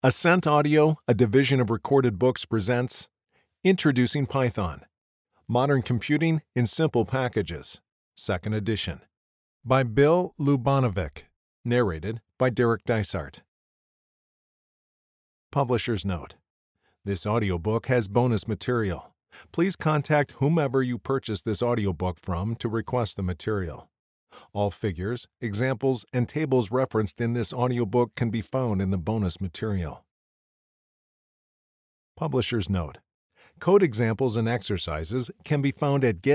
Ascent Audio, a division of Recorded Books, presents Introducing Python, Modern Computing in Simple Packages, 2nd edition, by Bill Lubanovic, narrated by Dysart. Publisher's note: this audiobook has bonus material. Please contact whomever you purchase this audiobook from to request the material. All figures, examples, and tables referenced in this audiobook can be found in the bonus material. Publisher's note: code examples and exercises can be found at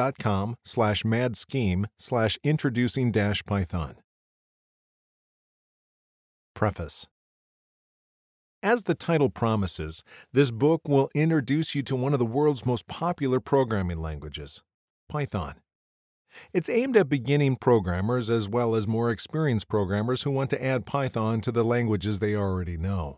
github.com/madscheme/introducing-python. Preface. As the title promises, this book will introduce you to one of the world's most popular programming languages, Python. It's aimed at beginning programmers as well as more experienced programmers who want to add Python to the languages they already know.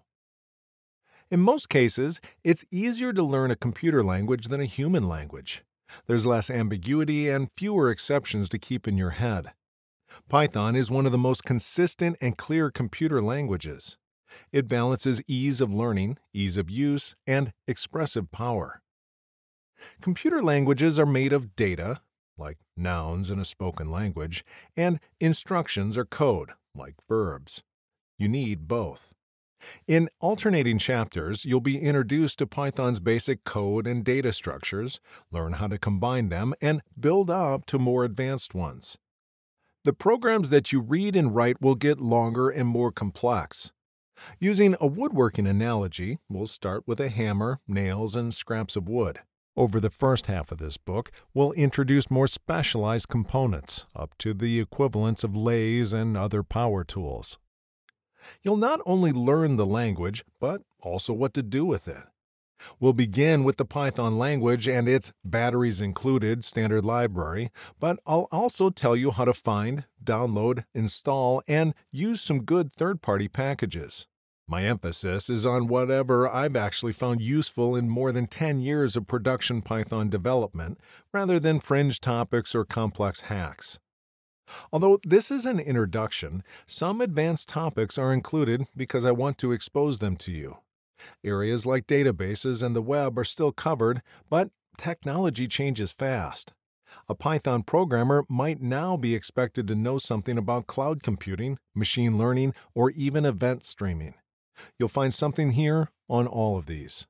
In most cases, it's easier to learn a computer language than a human language. There's less ambiguity and fewer exceptions to keep in your head. Python is one of the most consistent and clear computer languages. It balances ease of learning, ease of use, and expressive power. Computer languages are made of data, like nouns in a spoken language, and instructions or code, like verbs. You need both. In alternating chapters, you'll be introduced to Python's basic code and data structures, learn how to combine them, and build up to more advanced ones. The programs that you read and write will get longer and more complex. Using a woodworking analogy, we'll start with a hammer, nails, and scraps of wood. Over the first half of this book, we'll introduce more specialized components, up to the equivalents of lathes and other power tools. You'll not only learn the language, but also what to do with it. We'll begin with the Python language and its batteries included standard library, but I'll also tell you how to find, download, install, and use some good third-party packages. My emphasis is on whatever I've actually found useful in more than 10 years of production Python development, rather than fringe topics or complex hacks. Although this is an introduction, some advanced topics are included because I want to expose them to you. Areas like databases and the web are still covered, but technology changes fast. A Python programmer might now be expected to know something about cloud computing, machine learning, or even event streaming. You'll find something here on all of these.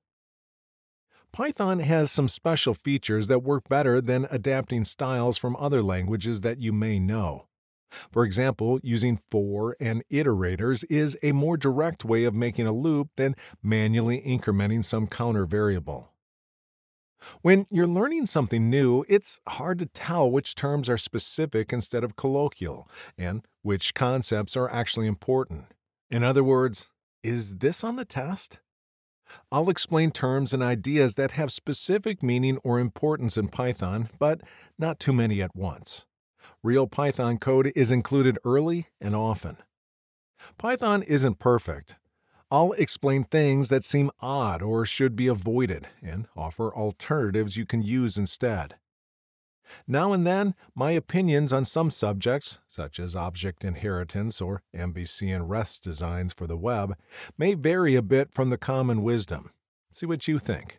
Python has some special features that work better than adapting styles from other languages that you may know. For example, using for and iterators is a more direct way of making a loop than manually incrementing some counter variable. When you're learning something new, it's hard to tell which terms are specific instead of colloquial, and which concepts are actually important. In other words, is this on the test? I'll explain terms and ideas that have specific meaning or importance in Python, but not too many at once. Real Python code is included early and often. Python isn't perfect. I'll explain things that seem odd or should be avoided and offer alternatives you can use instead. Now and then, my opinions on some subjects, such as object inheritance or MVC and REST designs for the web, may vary a bit from the common wisdom. See what you think.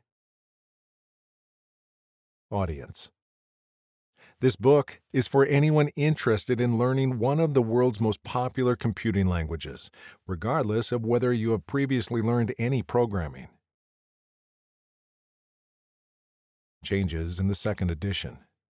Audience. This book is for anyone interested in learning one of the world's most popular computing languages, regardless of whether you have previously learned any programming. Changes in the 2nd edition.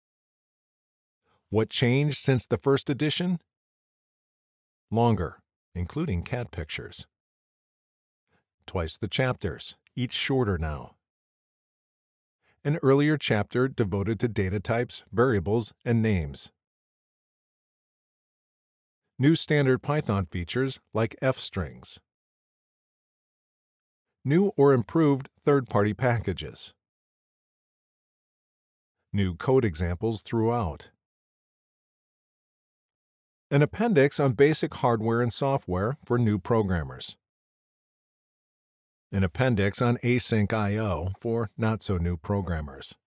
What changed since the 1st edition? Longer, including cat pictures. Twice the chapters, each shorter now. An earlier chapter devoted to data types, variables, and names. New standard Python features like f-strings. New or improved third-party packages. New code examples throughout. An appendix on basic hardware and software for new programmers. An appendix on async I/O for not-so-new programmers.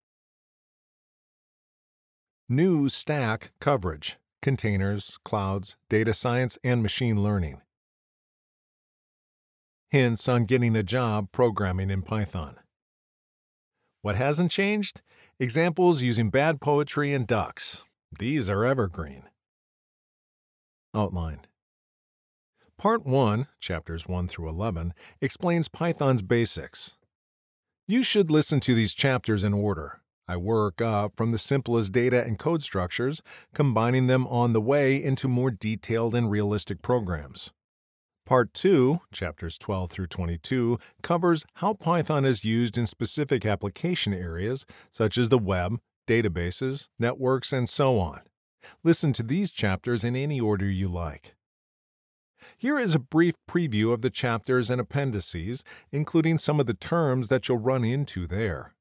New stack coverage, containers, clouds, data science, and machine learning. Hints on getting a job programming in Python. What hasn't changed? Examples using bad poetry and ducks. These are evergreen. Outline. Part 1, chapters 1 through 11, explains Python's basics. You should listen to these chapters in order. I work up from the simplest data and code structures, combining them on the way into more detailed and realistic programs. Part 2, chapters 12 through 22, covers how Python is used in specific application areas such as the web, databases, networks, and so on. Listen to these chapters in any order you like. Here is a brief preview of the chapters and appendices, including some of the terms that you'll run into there.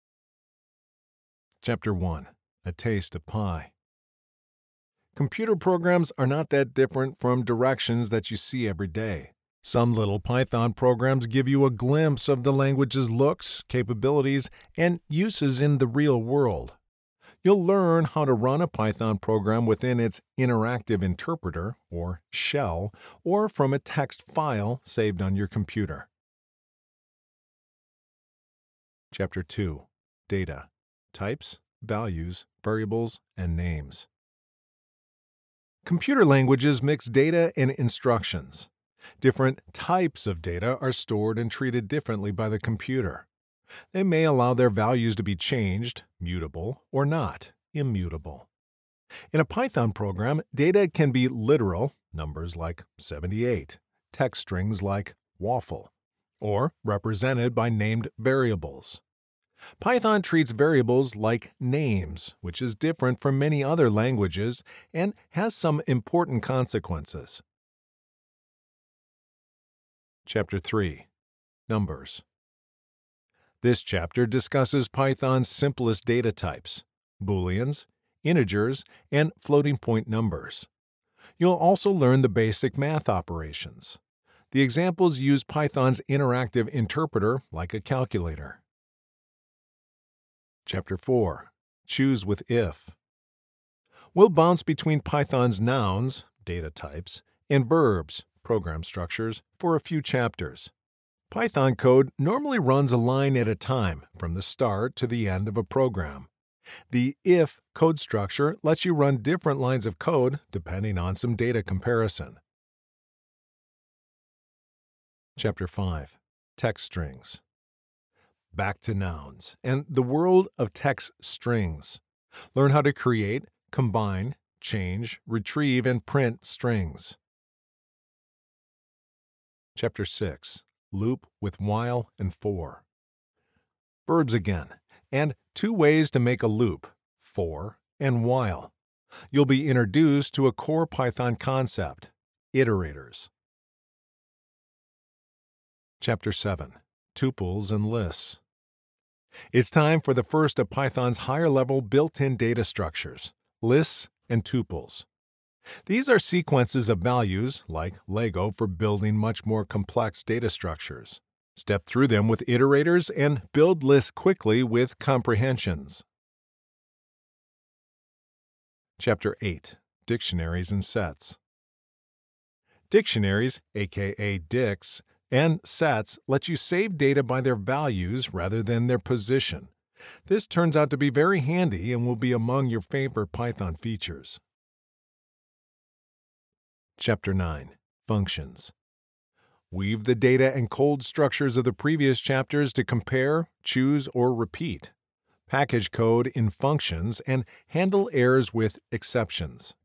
Chapter 1. A Taste of Pie. Computer programs are not that different from directions that you see every day. Some little Python programs give you a glimpse of the language's looks, capabilities, and uses in the real world. You'll learn how to run a Python program within its interactive interpreter, or shell, or from a text file saved on your computer. Chapter 2. Data. Types, values, variables, and names. Computer languages mix data and instructions. Different types of data are stored and treated differently by the computer. They may allow their values to be changed, mutable, or not, immutable. In a Python program, data can be literal, numbers like 78, text strings like waffle, or represented by named variables. Python treats variables like names, which is different from many other languages and has some important consequences. Chapter 3. Numbers. This chapter discusses Python's simplest data types, booleans, integers, and floating-point numbers. You'll also learn the basic math operations. The examples use Python's interactive interpreter like a calculator. Chapter 4. Choose with if. We'll bounce between Python's nouns, data types, and verbs, program structures, for a few chapters. Python code normally runs a line at a time, from the start to the end of a program. The if code structure lets you run different lines of code depending on some data comparison. Chapter 5. Text strings. Back to nouns and the world of text strings. Learn how to create, combine, change, retrieve, and print strings. Chapter 6. Loop with while and for. Verbs again, and two ways to make a loop, for and while. You'll be introduced to a core Python concept, iterators. Chapter 7. Tuples and lists. It's time for the first of Python's higher-level built-in data structures, lists and tuples. These are sequences of values, like Lego for building much more complex data structures. Step through them with iterators and build lists quickly with comprehensions. Chapter 8. Dictionaries and sets. Dictionaries, aka dicts, and sets let you save data by their values rather than their position. This turns out to be very handy and will be among your favorite Python features. Chapter 9. Functions. Weave the data and code structures of the previous chapters to compare, choose, or repeat. Package code in functions and handle errors with exceptions.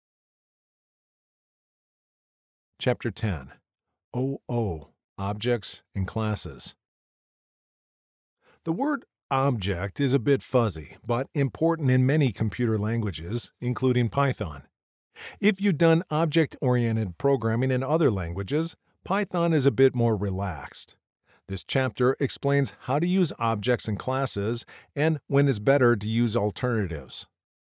Chapter 10. OO. Objects and classes. The word object is a bit fuzzy, but important in many computer languages, including Python. If you've done object-oriented programming in other languages, Python is a bit more relaxed. This chapter explains how to use objects and classes and when it's better to use alternatives.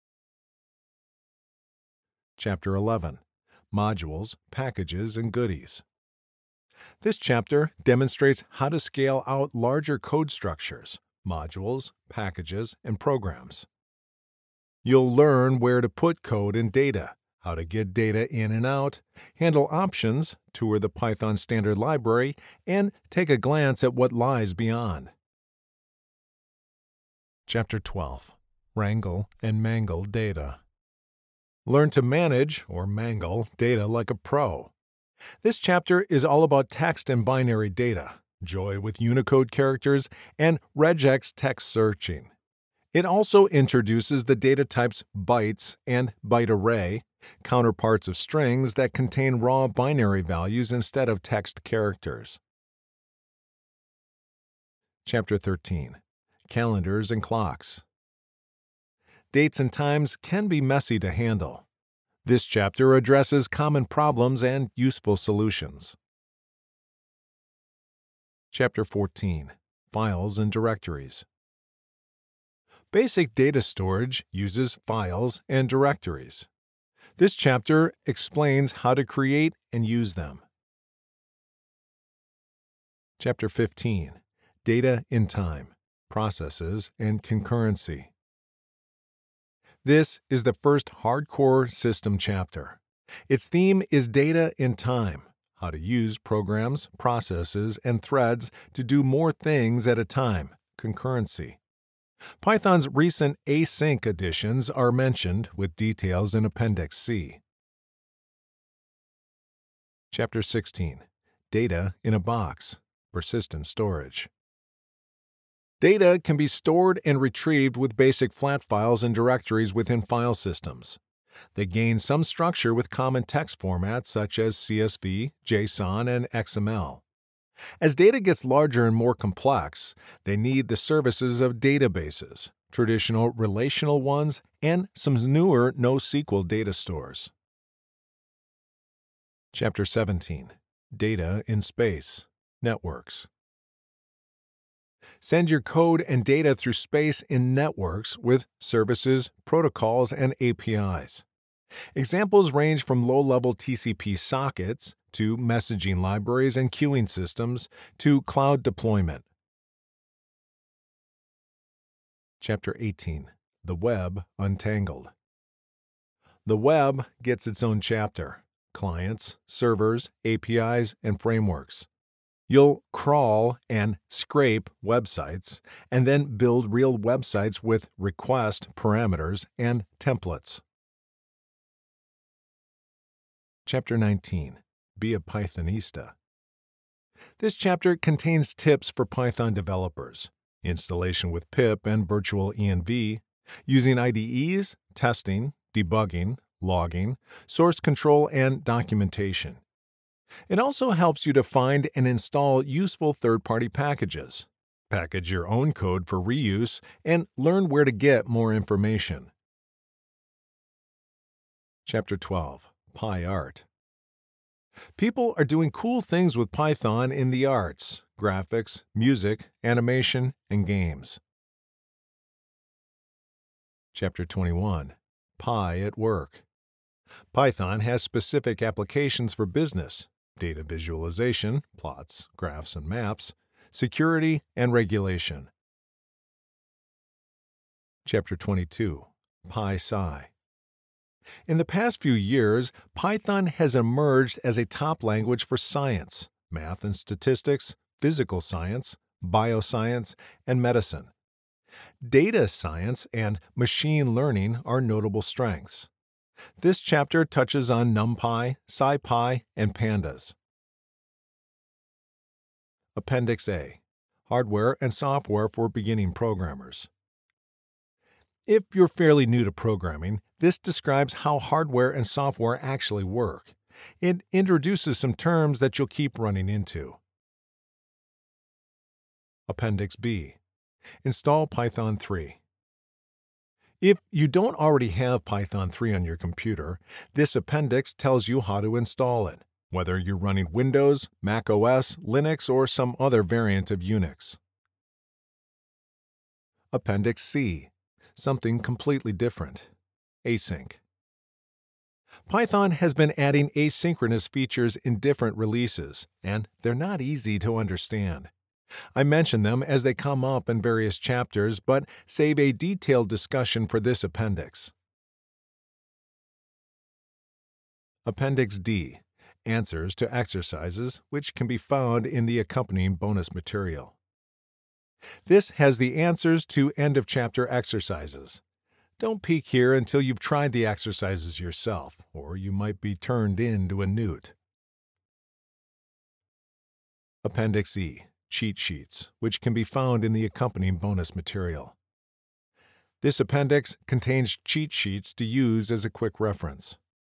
Chapter 11. Modules, packages, and goodies. This chapter demonstrates how to scale out larger code structures, modules, packages, and programs. You'll learn where to put code and data, how to get data in and out, handle options, tour the Python standard library, and take a glance at what lies beyond. Chapter 12. Wrangle and Mangle Data. Learn to manage, or mangle, data like a pro. This chapter is all about text and binary data, joy with Unicode characters, and regex text searching. It also introduces the data types bytes and byte array, counterparts of strings that contain raw binary values instead of text characters. Chapter 13. Calendars and Clocks. Dates and times can be messy to handle. This chapter addresses common problems and useful solutions. Chapter 14. Files and Directories. Basic data storage uses files and directories. This chapter explains how to create and use them. Chapter 15. Data in Time, Processes, and Concurrency. This is the first hardcore system chapter. Its theme is data in time, how to use programs, processes, and threads to do more things at a time, concurrency. Python's recent async additions are mentioned with details in Appendix C. Chapter 16. Data in a Box, Persistent Storage. Data can be stored and retrieved with basic flat files and directories within file systems. They gain some structure with common text formats such as CSV, JSON, and XML. As data gets larger and more complex, they need the services of databases, traditional relational ones, and some newer NoSQL data stores. Chapter 17. Data in Space, Networks. Send your code and data through space in networks with services, protocols, and APIs. Examples range from low-level TCP sockets to messaging libraries and queuing systems to cloud deployment. Chapter 18. The Web Untangled. The web gets its own chapter: clients, servers, APIs, and frameworks. You'll crawl and scrape websites and then build real websites with request parameters and templates. Chapter 19. Be a Pythonista. This chapter contains tips for Python developers, installation with pip and virtual env, using IDEs, testing, debugging, logging, source control, and documentation. It also helps you to find and install useful third-party packages, package your own code for reuse, and learn where to get more information. Chapter 12. PyArt. People are doing cool things with Python in the arts, graphics, music, animation, and games. Chapter 21. Py at Work. Python has specific applications for business, data visualization, plots, graphs, and maps, security, and regulation. Chapter 22. PySci. In the past few years, Python has emerged as a top language for science, math and statistics, physical science, bioscience, and medicine. Data science and machine learning are notable strengths. This chapter touches on NumPy, SciPy, and Pandas. Appendix A. Hardware and Software for Beginning Programmers. If you're fairly new to programming, this describes how hardware and software actually work. It introduces some terms that you'll keep running into. Appendix B. Install Python 3. If you don't already have Python 3 on your computer, this appendix tells you how to install it, whether you're running Windows, Mac OS, Linux, or some other variant of Unix. Appendix C. Something completely different. Async. Python has been adding asynchronous features in different releases, and they're not easy to understand. I mention them as they come up in various chapters, but save a detailed discussion for this appendix. Appendix D. Answers to exercises, which can be found in the accompanying bonus material. This has the answers to end-of-chapter exercises. Don't peek here until you've tried the exercises yourself, or you might be turned into a newt. Appendix E. Cheat sheets, which can be found in the accompanying bonus material. This appendix contains cheat sheets to use as a quick reference.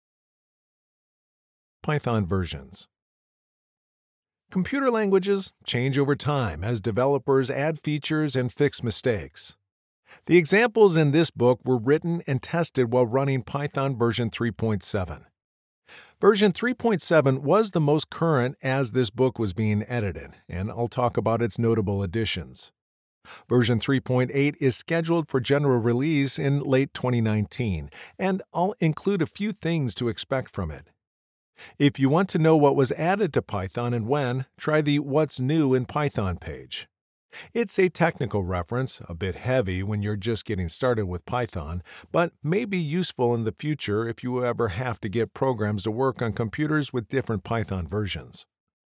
Python versions. Computer languages change over time as developers add features and fix mistakes. The examples in this book were written and tested while running Python version 3.7. Version 3.7 was the most current as this book was being edited, and I'll talk about its notable additions. Version 3.8 is scheduled for general release in late 2019, and I'll include a few things to expect from it. If you want to know what was added to Python and when, try the What's New in Python page. It's a technical reference, a bit heavy when you're just getting started with Python, but may be useful in the future if you ever have to get programs to work on computers with different Python versions.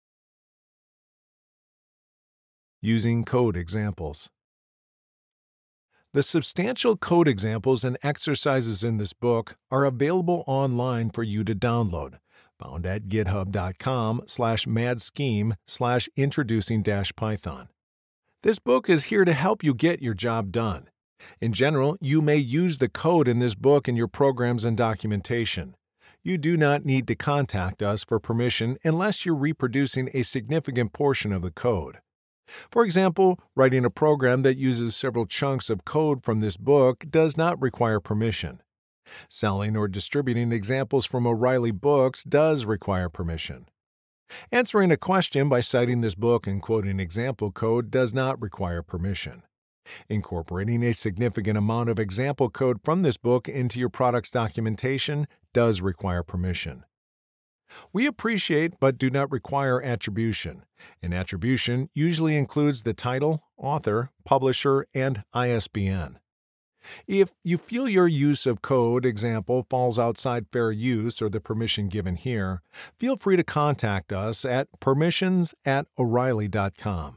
Using code examples. The substantial code examples and exercises in this book are available online for you to download, found at github.com/madscheme/introducing-python. This book is here to help you get your job done. In general, you may use the code in this book in your programs and documentation. You do not need to contact us for permission unless you're reproducing a significant portion of the code. For example, writing a program that uses several chunks of code from this book does not require permission. Selling or distributing examples from O'Reilly Books does require permission. Answering a question by citing this book and quoting example code does not require permission. Incorporating a significant amount of example code from this book into your product's documentation does require permission. We appreciate but do not require attribution. An attribution usually includes the title, author, publisher, and ISBN. If you feel your use of code example falls outside fair use or the permission given here, feel free to contact us at permissions@o'reilly.com.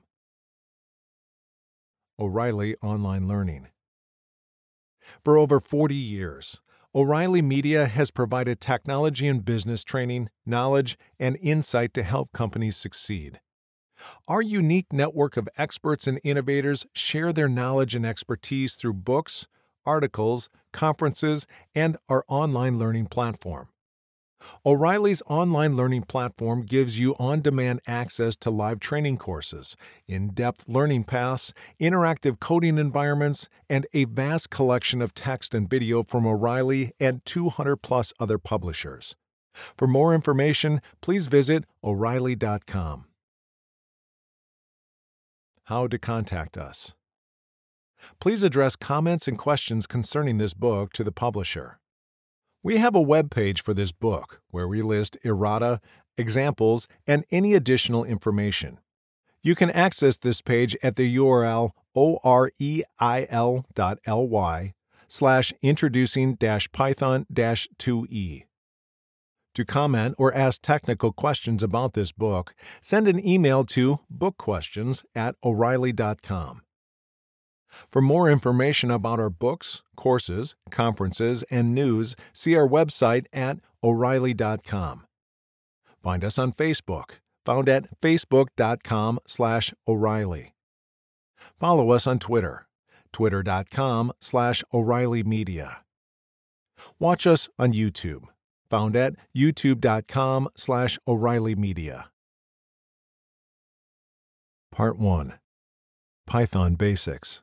O'Reilly Online Learning. For over 40 years, O'Reilly Media has provided technology and business training, knowledge, and insight to help companies succeed. Our unique network of experts and innovators share their knowledge and expertise through books, articles, conferences, and our online learning platform. O'Reilly's online learning platform gives you on-demand access to live training courses, in-depth learning paths, interactive coding environments, and a vast collection of text and video from O'Reilly and 200-plus other publishers. For more information, please visit O'Reilly.com. How to contact us. Please address comments and questions concerning this book to the publisher. We have a web page for this book where we list errata, examples, and any additional information. You can access this page at the URL oreil.ly/introducing-python-2e. To comment or ask technical questions about this book, send an email to bookquestions@o'reilly.com. For more information about our books, courses, conferences, and news, see our website at o'reilly.com. Find us on Facebook, found at facebook.com/O'Reilly. Follow us on Twitter, twitter.com/O'Reilly Watch us on YouTube, found at youtube.com/O'Reilly Media. Part 1. Python Basics.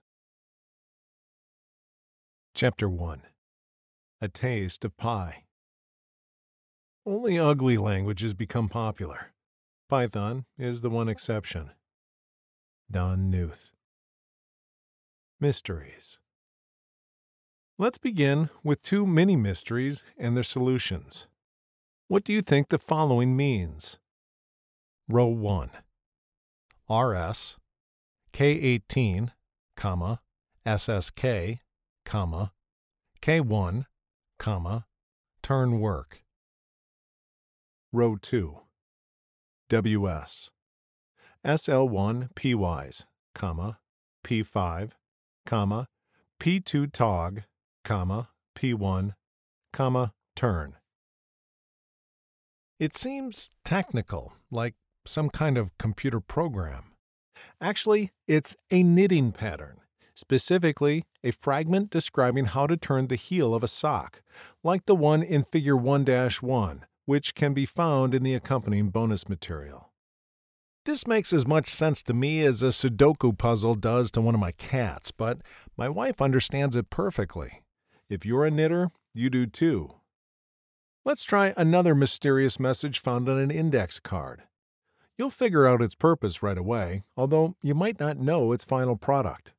Chapter 1. A Taste of Pie. Only ugly languages become popular. Python is the one exception. Don Knuth. Mysteries. Let's begin with two mini-mysteries and their solutions. What do you think the following means? Row 1. RS, K18, SSK, K1, turn work. row 2. WS. SL1 PYs, comma, P5, comma, P2 TOG, comma, P1, comma, turn. It seems technical, like some kind of computer program. Actually, it's a knitting pattern, specifically a fragment describing how to turn the heel of a sock, like the one in Figure 1-1, which can be found in the accompanying bonus material. This makes as much sense to me as a Sudoku puzzle does to one of my cats, but my wife understands it perfectly. If you're a knitter, you do too. Let's try another mysterious message found on an index card. You'll figure out its purpose right away, although you might not know its final product.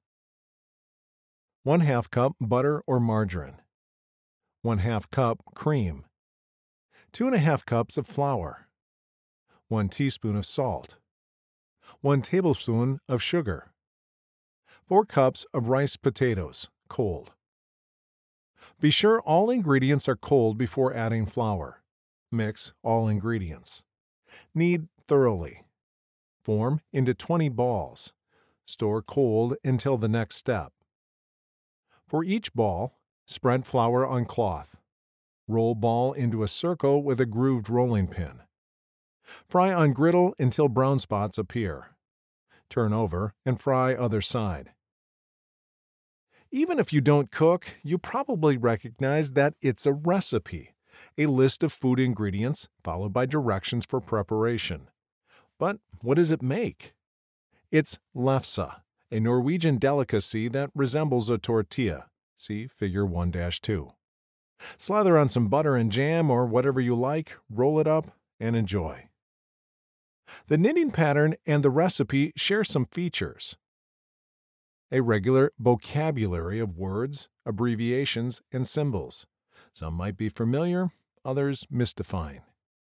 1/2 cup butter or margarine. 1/2 cup cream. 2½ cups of flour. 1 teaspoon of salt. 1 tablespoon of sugar. 4 cups of rice potatoes, cold. Be sure all ingredients are cold before adding flour. Mix all ingredients. Knead thoroughly. Form into 20 balls. Store cold until the next step. For each ball, spread flour on cloth. Roll ball into a circle with a grooved rolling pin. Fry on griddle until brown spots appear. Turn over and fry other side. Even if you don't cook, you probably recognize that it's a recipe, a list of food ingredients followed by directions for preparation. But what does it make? It's lefse, a Norwegian delicacy that resembles a tortilla. See Figure 1-2. Slather on some butter and jam or whatever you like, roll it up, and enjoy. The knitting pattern and the recipe share some features. A regular vocabulary of words, abbreviations, and symbols. Some might be familiar, others mystifying.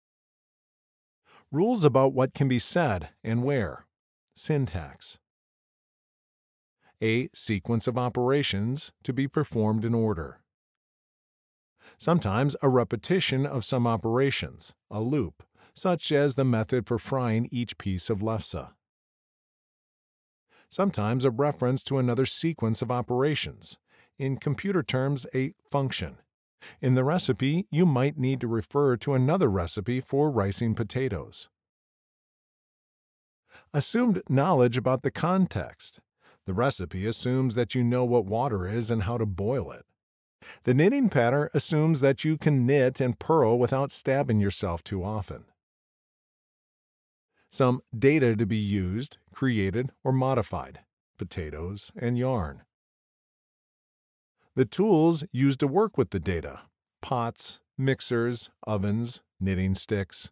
Rules about what can be said and where. Syntax. A sequence of operations to be performed in order. Sometimes a repetition of some operations, a loop, such as the method for frying each piece of lefse. Sometimes a reference to another sequence of operations, in computer terms a function. In the recipe, you might need to refer to another recipe for ricing potatoes. Assumed knowledge about the context. The recipe assumes that you know what water is and how to boil it. The knitting pattern assumes that you can knit and purl without stabbing yourself too often. Some data to be used, created, or modified. Potatoes and yarn. The tools used to work with the data. Pots, mixers, ovens, knitting sticks.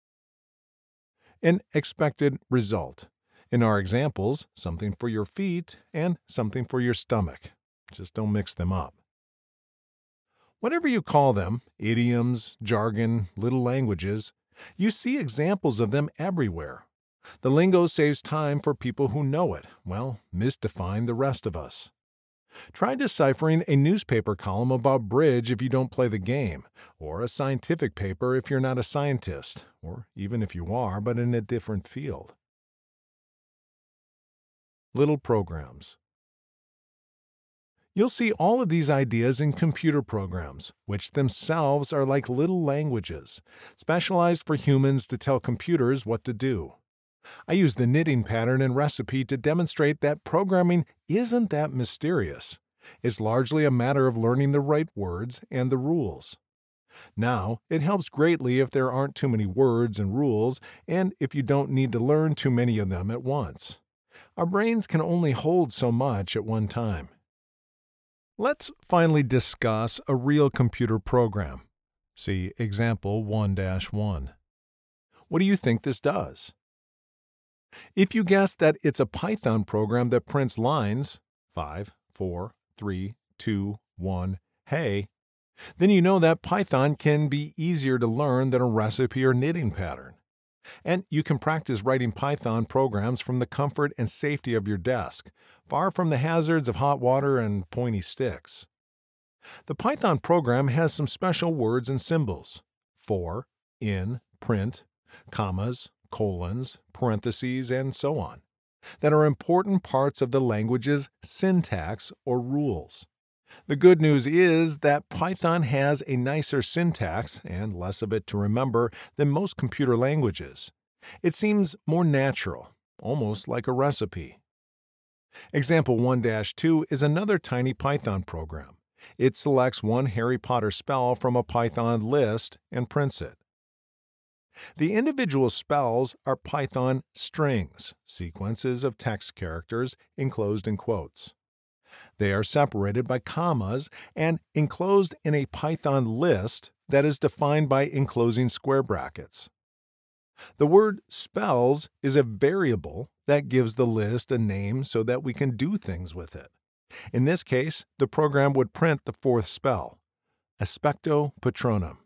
An expected result. In our examples, something for your feet and something for your stomach. Just don't mix them up. Whatever you call them, idioms, jargon, little languages, you see examples of them everywhere. The lingo saves time for people who know it, while mystifying the rest of us. Try deciphering a newspaper column about bridge if you don't play the game, or a scientific paper if you're not a scientist, or even if you are, but in a different field. Little programs. You'll see all of these ideas in computer programs, which themselves are like little languages, specialized for humans to tell computers what to do. I use the knitting pattern and recipe to demonstrate that programming isn't that mysterious. It's largely a matter of learning the right words and the rules. Now, it helps greatly if there aren't too many words and rules, and if you don't need to learn too many of them at once. Our brains can only hold so much at one time. Let's finally discuss a real computer program. See example 1-1. What do you think this does? If you guess that it's a Python program that prints lines 5, 4, 3, 2, 1, hey, then you know that Python can be easier to learn than a recipe or knitting pattern. And you can practice writing Python programs from the comfort and safety of your desk, far from the hazards of hot water and pointy sticks. The Python program has some special words and symbols: for, in, print, commas, colons, parentheses, and so on, that are important parts of the language's syntax or rules. The good news is that Python has a nicer syntax and less of it to remember than most computer languages. It seems more natural, almost like a recipe. Example 1-2 is another tiny Python program. It selects one Harry Potter spell from a Python list and prints it. The individual spells are Python strings, sequences of text characters enclosed in quotes. They are separated by commas and enclosed in a Python list that is defined by enclosing square brackets. The word spells is a variable that gives the list a name so that we can do things with it. In this case, the program would print the fourth spell, Aspecto Patronum.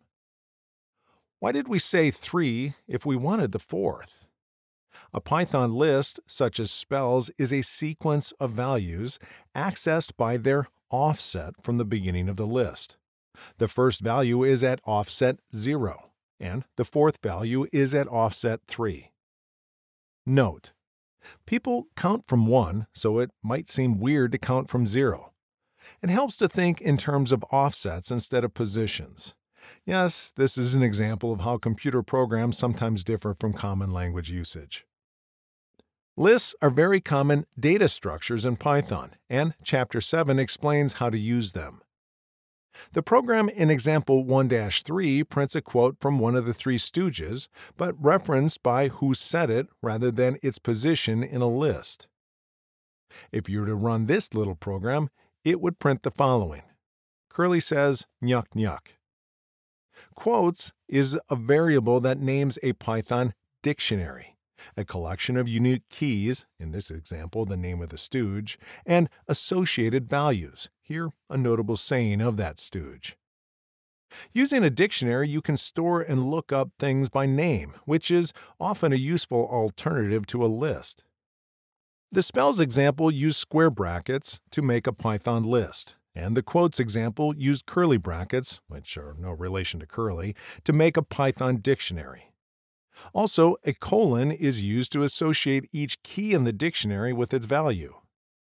Why did we say 3 if we wanted the fourth? A Python list, such as spells, is a sequence of values accessed by their offset from the beginning of the list. The first value is at offset 0, and the fourth value is at offset 3. Note: people count from 1, so it might seem weird to count from 0. It helps to think in terms of offsets instead of positions. Yes, this is an example of how computer programs sometimes differ from common language usage. Lists are very common data structures in Python, and Chapter 7 explains how to use them. The program in example 1-3 prints a quote from one of the Three Stooges, but referenced by who said it rather than its position in a list. If you were to run this little program, it would print the following. Curly says, "Nyuk nyuk." Quotes is a variable that names a Python dictionary, a collection of unique keys, in this example the name of the stooge, and associated values, here a notable saying of that stooge. Using a dictionary, you can store and look up things by name, which is often a useful alternative to a list. The spells example used square brackets to make a Python list, and the quotes example used curly brackets, which are no relation to curly, to make a Python dictionary. Also, a colon is used to associate each key in the dictionary with its value.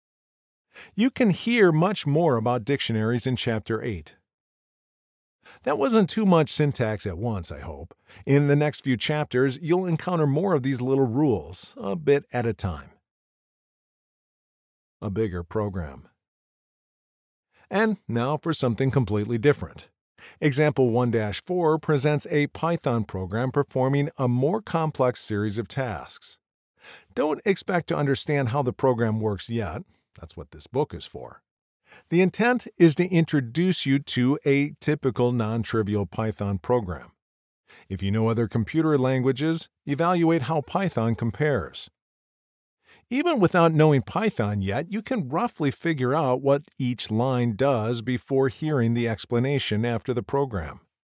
You can hear much more about dictionaries in Chapter 8. That wasn't too much syntax at once, I hope. In the next few chapters, you'll encounter more of these little rules, a bit at a time. A bigger program. And now for something completely different. Example 1-4 presents a Python program performing a more complex series of tasks. Don't expect to understand how the program works yet. That's what this book is for. The intent is to introduce you to a typical non-trivial Python program. If you know other computer languages, evaluate how Python compares. Even without knowing Python yet, you can roughly figure out what each line does before hearing the explanation after the program.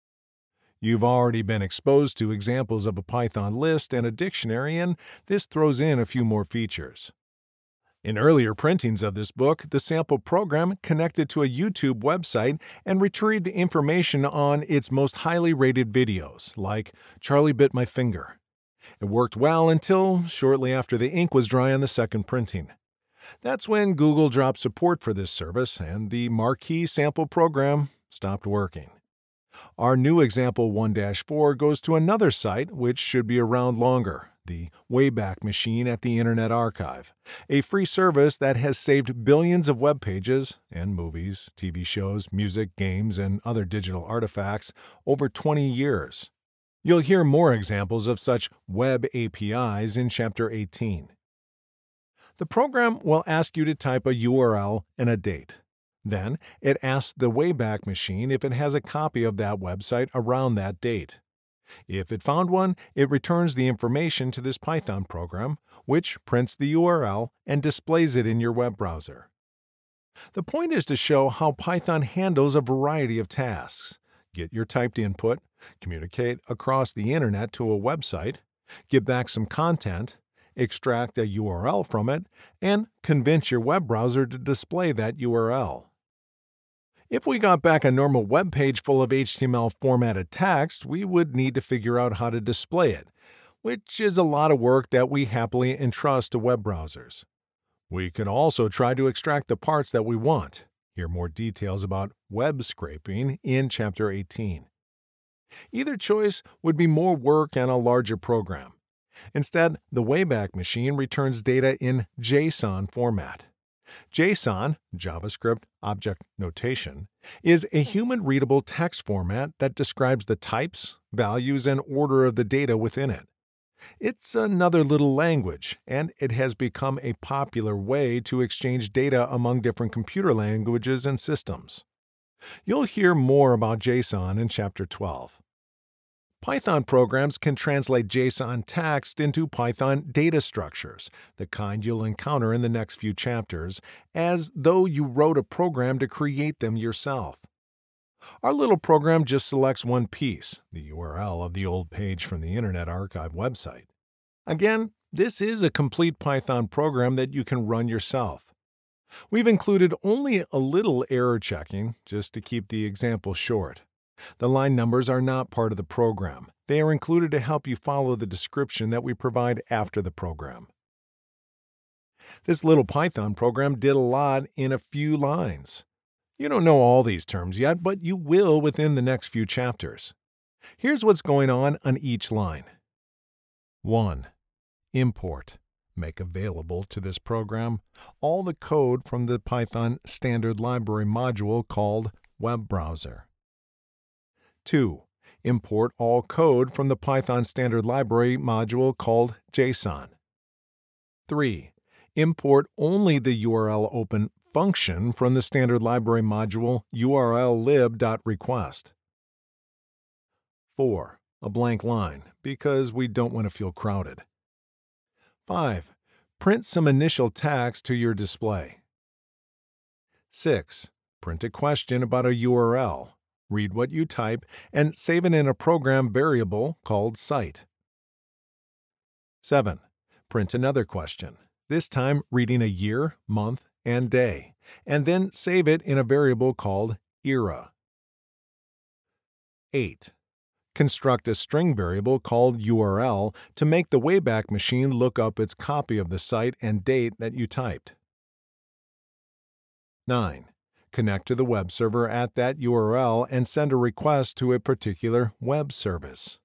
You've already been exposed to examples of a Python list and a dictionary, and this throws in a few more features. In earlier printings of this book, the sample program connected to a YouTube website and retrieved information on its most highly rated videos, like Charlie Bit My Finger. It worked well until shortly after the ink was dry on the second printing. That's when Google dropped support for this service and the marquee sample program stopped working. Our new example 1-4 goes to another site which should be around longer, the Wayback Machine at the Internet Archive, a free service that has saved billions of web pages and movies, TV shows, music, games, and other digital artifacts over 20 years. You'll hear more examples of such web APIs in Chapter 18. The program will ask you to type a URL and a date. Then, it asks the Wayback Machine if it has a copy of that website around that date. If it found one, it returns the information to this Python program, which prints the URL and displays it in your web browser. The point is to show how Python handles a variety of tasks. Get your typed input, communicate across the internet to a website, get back some content, extract a URL from it, and convince your web browser to display that URL. If we got back a normal web page full of HTML formatted text, we would need to figure out how to display it, which is a lot of work that we happily entrust to web browsers. We can also try to extract the parts that we want. Hear more details about web scraping in Chapter 18. Either choice would be more work and a larger program. Instead, the Wayback Machine returns data in JSON format. JSON, JavaScript Object Notation, is a human-readable text format that describes the types, values, and order of the data within it. It's another little language, and it has become a popular way to exchange data among different computer languages and systems. You'll hear more about JSON in Chapter 12. Python programs can translate JSON text into Python data structures, the kind you'll encounter in the next few chapters, as though you wrote a program to create them yourself. Our little program just selects one piece, the URL of the old page from the Internet Archive website. Again, this is a complete Python program that you can run yourself. We've included only a little error checking, just to keep the example short. The line numbers are not part of the program. They are included to help you follow the description that we provide after the program. This little Python program did a lot in a few lines. You don't know all these terms yet, but you will within the next few chapters. Here's what's going on each line. 1. Import. Make available to this program all the code from the Python standard library module called Web Browser. 2. Import all code from the Python standard library module called JSON. 3. Import only the URL open function from the standard library module urllib.request. 4. A blank line, because we don't want to feel crowded. 5. Print some initial text to your display. 6. Print a question about a URL. Read what you type, and save it in a program variable called site. 7. Print another question, this time reading a year, month, and day, and then save it in a variable called era. 8. Construct a string variable called URL to make the Wayback Machine look up its copy of the site and date that you typed. 9. Connect to the web server at that URL and send a request to a particular web service.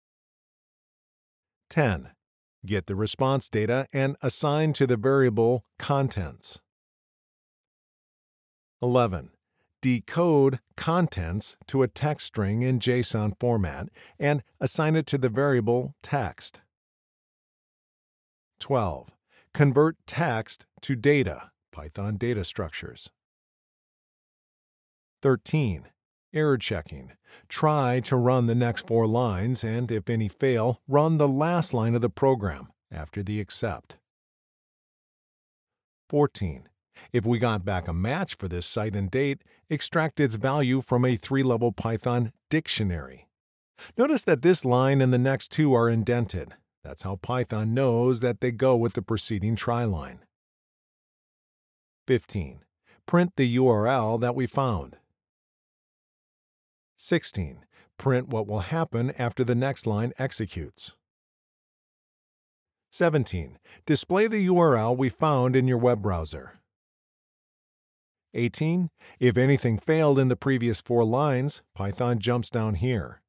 10. Get the response data and assign to the variable contents. 11. Decode contents to a text string in JSON format and assign it to the variable text. 12. Convert text to data, Python data structures. 13. Error checking. Try to run the next 4 lines and, if any fail, run the last line of the program after the except. 14. If we got back a match for this site and date, extract its value from a 3-level Python dictionary. Notice that this line and the next 2 are indented. That's how Python knows that they go with the preceding try line. 15. Print the URL that we found. 16. Print what will happen after the next line executes. 17. Display the URL we found in your web browser. 18. If anything failed in the previous 4 lines, Python jumps down here.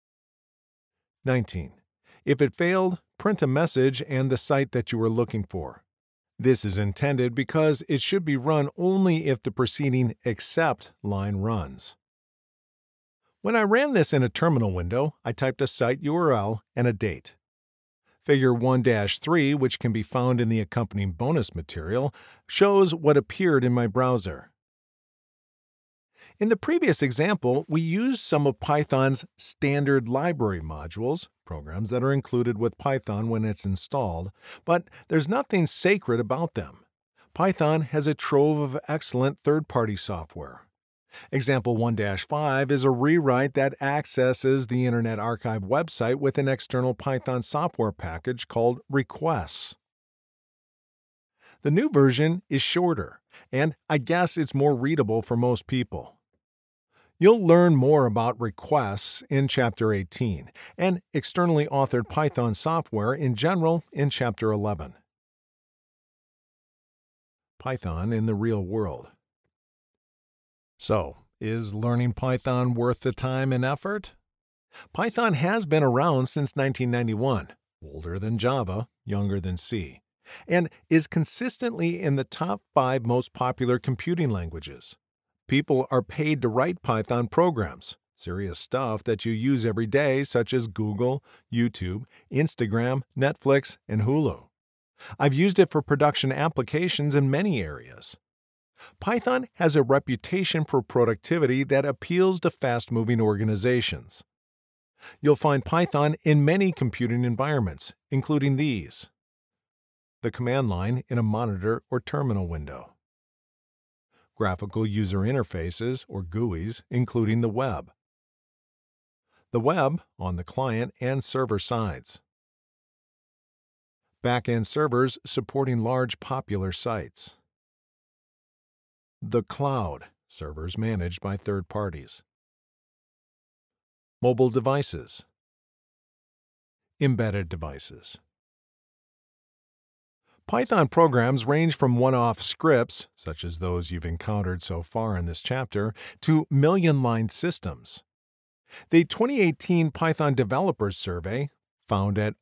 19. If it failed, print a message and the site that you were looking for. This is intended because it should be run only if the preceding except line runs. When I ran this in a terminal window, I typed a site URL and a date. Figure 1-3, which can be found in the accompanying bonus material, shows what appeared in my browser. In the previous example, we used some of Python's standard library modules, programs that are included with Python when it's installed, but there's nothing sacred about them. Python has a trove of excellent third-party software. Example 1-5 is a rewrite that accesses the Internet Archive website with an external Python software package called requests. The new version is shorter, and I guess it's more readable for most people. You'll learn more about requests in Chapter 18 and externally authored Python software in general in Chapter 11. Python in the real world. So, is learning Python worth the time and effort? Python has been around since 1991, older than Java, younger than C, and is consistently in the top 5 most popular computing languages. People are paid to write Python programs, serious stuff that you use every day, such as Google, YouTube, Instagram, Netflix, and Hulu. I've used it for production applications in many areas. Python has a reputation for productivity that appeals to fast-moving organizations. You'll find Python in many computing environments, including these: the command line in a monitor or terminal window, graphical user interfaces or GUIs, including the web on the client and server sides, back-end servers supporting large popular sites, the cloud, servers managed by third parties, mobile devices, embedded devices. Python programs range from one-off scripts, such as those you've encountered so far in this chapter, to million-line systems. The 2018 Python Developers Survey, found at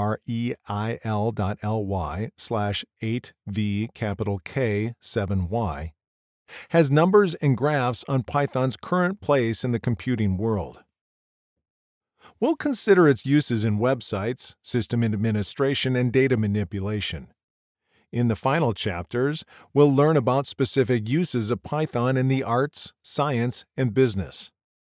oreil.ly/8V7Y, has numbers and graphs on Python's current place in the computing world. We'll consider its uses in websites, system administration, and data manipulation. In the final chapters, we'll learn about specific uses of Python in the arts, science, and business.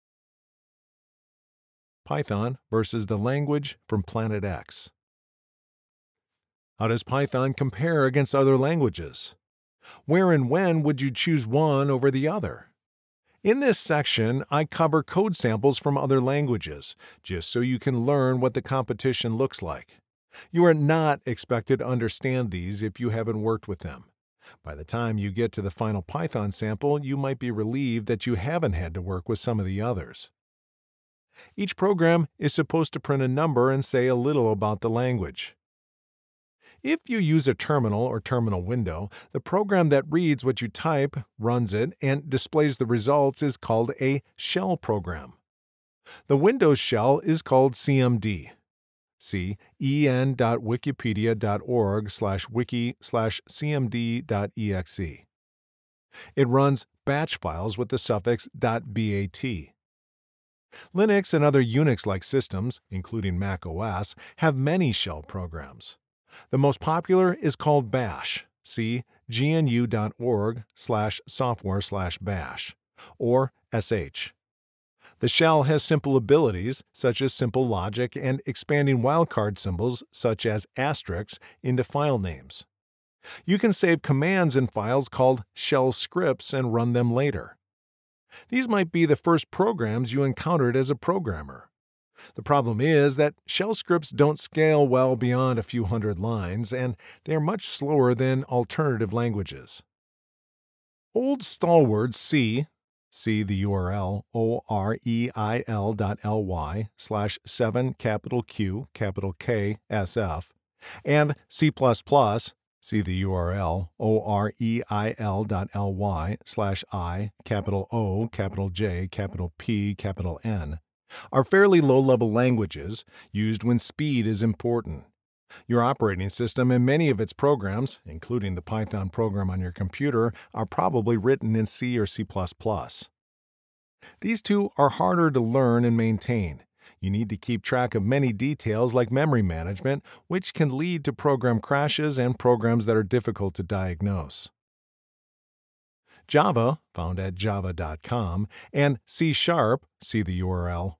Python versus the language from Planet X. How does Python compare against other languages? Where and when would you choose one over the other? In this section, I cover code samples from other languages, just so you can learn what the competition looks like. You are not expected to understand these if you haven't worked with them. By the time you get to the final Python sample, you might be relieved that you haven't had to work with some of the others. Each program is supposed to print a number and say a little about the language. If you use a terminal or terminal window, the program that reads what you type, runs it, and displays the results is called a shell program. The Windows shell is called CMD. See en.wikipedia.org/wiki/cmd.exe. It runs batch files with the suffix .bat. Linux and other Unix-like systems, including Mac OS, have many shell programs. The most popular is called Bash. See gnu.org/software/bash, or sh. The shell has simple abilities, such as simple logic and expanding wildcard symbols, such as asterisks, into file names. You can save commands in files called shell scripts and run them later. These might be the first programs you encountered as a programmer. The problem is that shell scripts don't scale well beyond a few hundred lines, and they are much slower than alternative languages. Old stalwart C, see the URL oreil.ly/7Q_SF, and C++, see the URL oreil.ly/I_O_J_P_N, are fairly low-level languages used when speed is important. Your operating system and many of its programs, including the Python program on your computer, are probably written in C or C++. These two are harder to learn and maintain. You need to keep track of many details like memory management, which can lead to program crashes and programs that are difficult to diagnose. Java, found at java.com, and C#, see the URL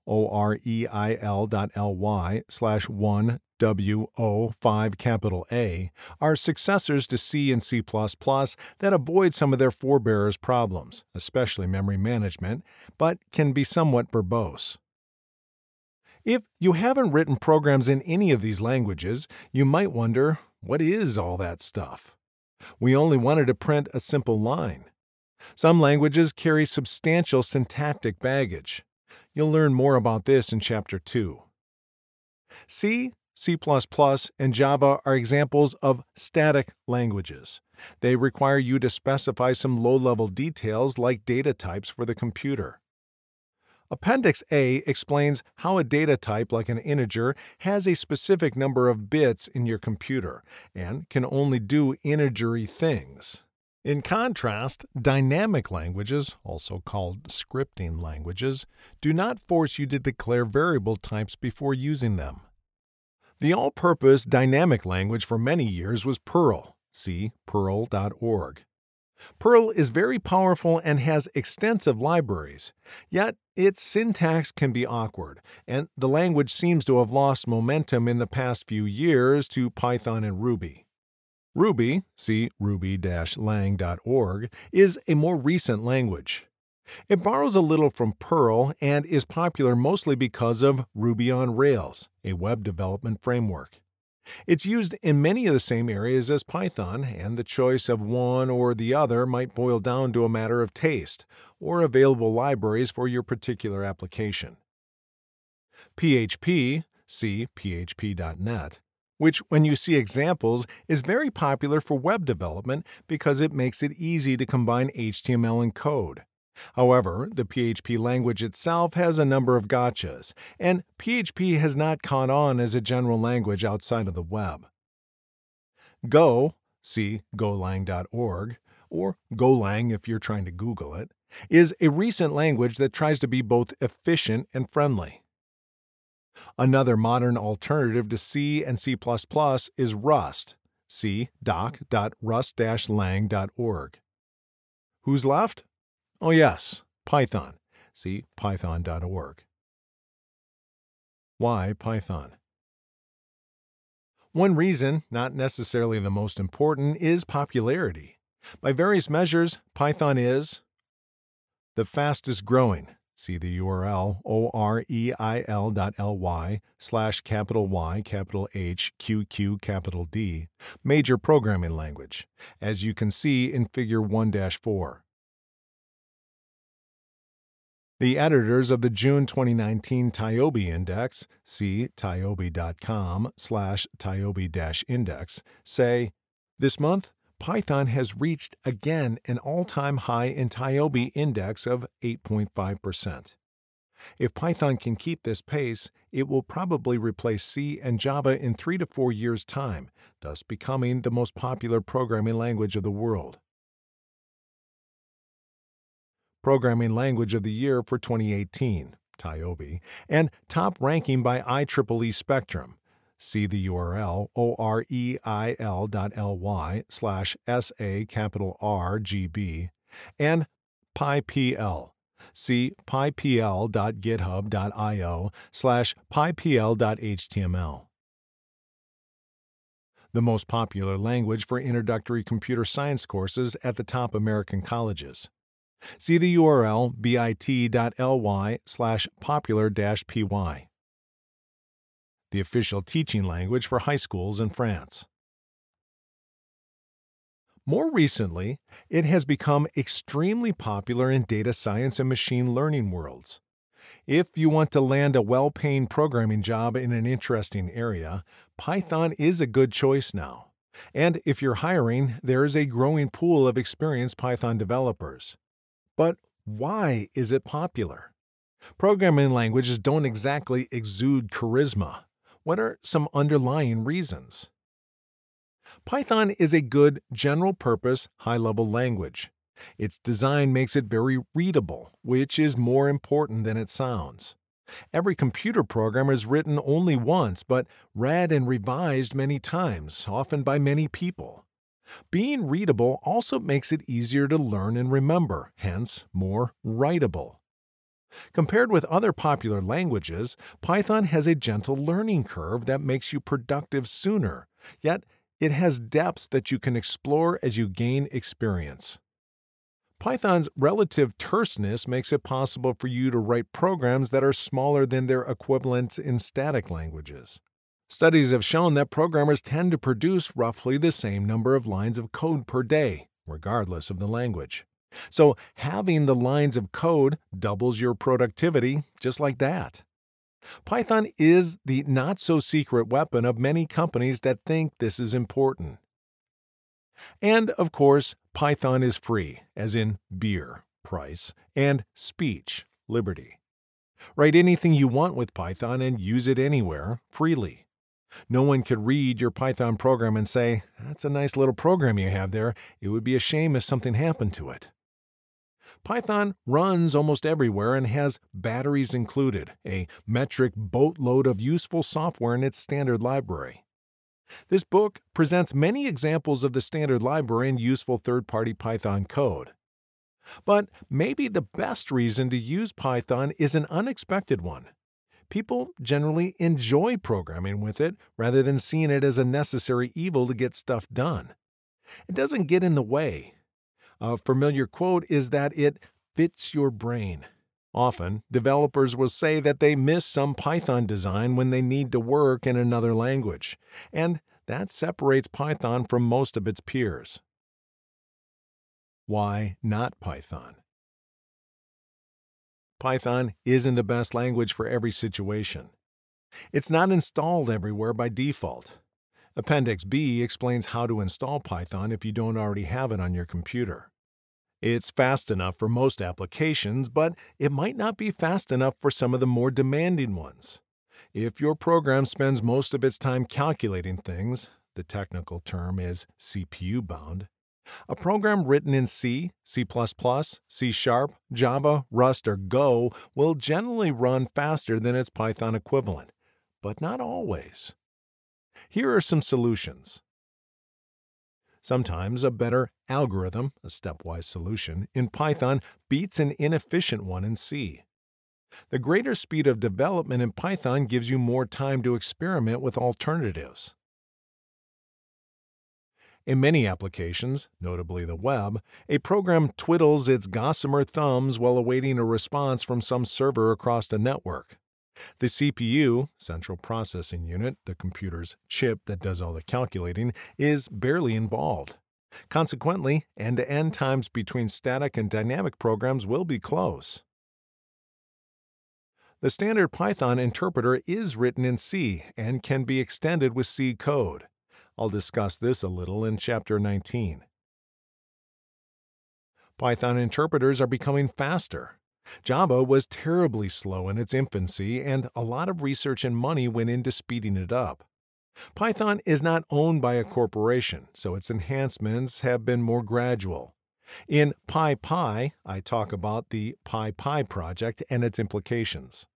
oreil.ly/1wo5A, are successors to C and C++ that avoid some of their forebearers' problems, especially memory management, but can be somewhat verbose. If you haven't written programs in any of these languages, you might wonder, what is all that stuff? We only wanted to print a simple line. Some languages carry substantial syntactic baggage. You'll learn more about this in Chapter 2. C, C++, and Java are examples of static languages. They require you to specify some low-level details like data types for the computer. Appendix A explains how a data type like an integer has a specific number of bits in your computer and can only do integery things. In contrast, dynamic languages, also called scripting languages, do not force you to declare variable types before using them. The all-purpose dynamic language for many years was Perl. See perl.org. Perl is very powerful and has extensive libraries, yet its syntax can be awkward, and the language seems to have lost momentum in the past few years to Python and Ruby. Ruby, see ruby-lang.org, is a more recent language. It borrows a little from Perl and is popular mostly because of Ruby on Rails, a web development framework. It's used in many of the same areas as Python, and the choice of one or the other might boil down to a matter of taste or available libraries for your particular application. PHP, see php.net, which, when you see examples, is very popular for web development because it makes it easy to combine HTML and code. However, the PHP language itself has a number of gotchas, and PHP has not caught on as a general language outside of the web. Go, see golang.org, or Golang if you're trying to Google it, is a recent language that tries to be both efficient and friendly. Another modern alternative to C and C++ is Rust, see doc.rust-lang.org. Who's left? Oh yes, Python. See python.org. Why Python? One reason, not necessarily the most important, is popularity. By various measures, Python is the fastest growing. See the URL oreil.ly/Y, major programming language, as you can see in Figure 1-4. The editors of the June 2019 TIOBE Index, see tiobe.com/tiobe-index, say, "This month, Python has reached again an all-time high in TIOBE index of 8.5%. If Python can keep this pace, it will probably replace C and Java in 3 to 4 years' time, thus becoming the most popular programming language of the world." Programming Language of the Year for 2018, TIOBE, and top ranking by IEEE Spectrum. See the URL oreil.ly/SA_RGB and PyPL. See pypl.github.io/pypl.html. The most popular language for introductory computer science courses at the top American colleges. See the URL bit.ly/popular-py. The official teaching language for high schools in France. More recently, it has become extremely popular in data science and machine learning worlds. If you want to land a well-paying programming job in an interesting area, Python is a good choice now. And if you're hiring, there is a growing pool of experienced Python developers. But why is it popular? Programming languages don't exactly exude charisma. What are some underlying reasons? Python is a good general-purpose, high-level language. Its design makes it very readable, which is more important than it sounds. Every computer program is written only once, but read and revised many times, often by many people. Being readable also makes it easier to learn and remember, hence more writable. Compared with other popular languages, Python has a gentle learning curve that makes you productive sooner, yet it has depths that you can explore as you gain experience. Python's relative terseness makes it possible for you to write programs that are smaller than their equivalents in static languages. Studies have shown that programmers tend to produce roughly the same number of lines of code per day, regardless of the language. So having the lines of code doubles your productivity just like that. Python is the not-so-secret weapon of many companies that think this is important. And, of course, Python is free, as in beer, price, and speech, liberty. Write anything you want with Python and use it anywhere, freely. No one could read your Python program and say, "That's a nice little program you have there. It would be a shame if something happened to it." Python runs almost everywhere and has batteries included, a metric boatload of useful software in its standard library. This book presents many examples of the standard library and useful third-party Python code. But maybe the best reason to use Python is an unexpected one. People generally enjoy programming with it rather than seeing it as a necessary evil to get stuff done. It doesn't get in the way. A familiar quote is that it fits your brain. Often, developers will say that they miss some Python design when they need to work in another language, and that separates Python from most of its peers. Why not Python? Python isn't the best language for every situation. It's not installed everywhere by default. Appendix B explains how to install Python if you don't already have it on your computer. It's fast enough for most applications, but it might not be fast enough for some of the more demanding ones. If your program spends most of its time calculating things, the technical term is CPU-bound, a program written in C, C++, C#, Java, Rust, or Go will generally run faster than its Python equivalent, but not always. Here are some solutions. Sometimes a better algorithm, a stepwise solution, in Python beats an inefficient one in C. The greater speed of development in Python gives you more time to experiment with alternatives. In many applications, notably the web, a program twiddles its gossamer thumbs while awaiting a response from some server across the network. The CPU, central processing unit, the computer's chip that does all the calculating, is barely involved. Consequently, end-to-end times between static and dynamic programs will be close. The standard Python interpreter is written in C and can be extended with C code. I'll discuss this a little in Chapter 19. Python interpreters are becoming faster. Java was terribly slow in its infancy, and a lot of research and money went into speeding it up. Python is not owned by a corporation, so its enhancements have been more gradual. In PyPy, I talk about the PyPy project and its implications.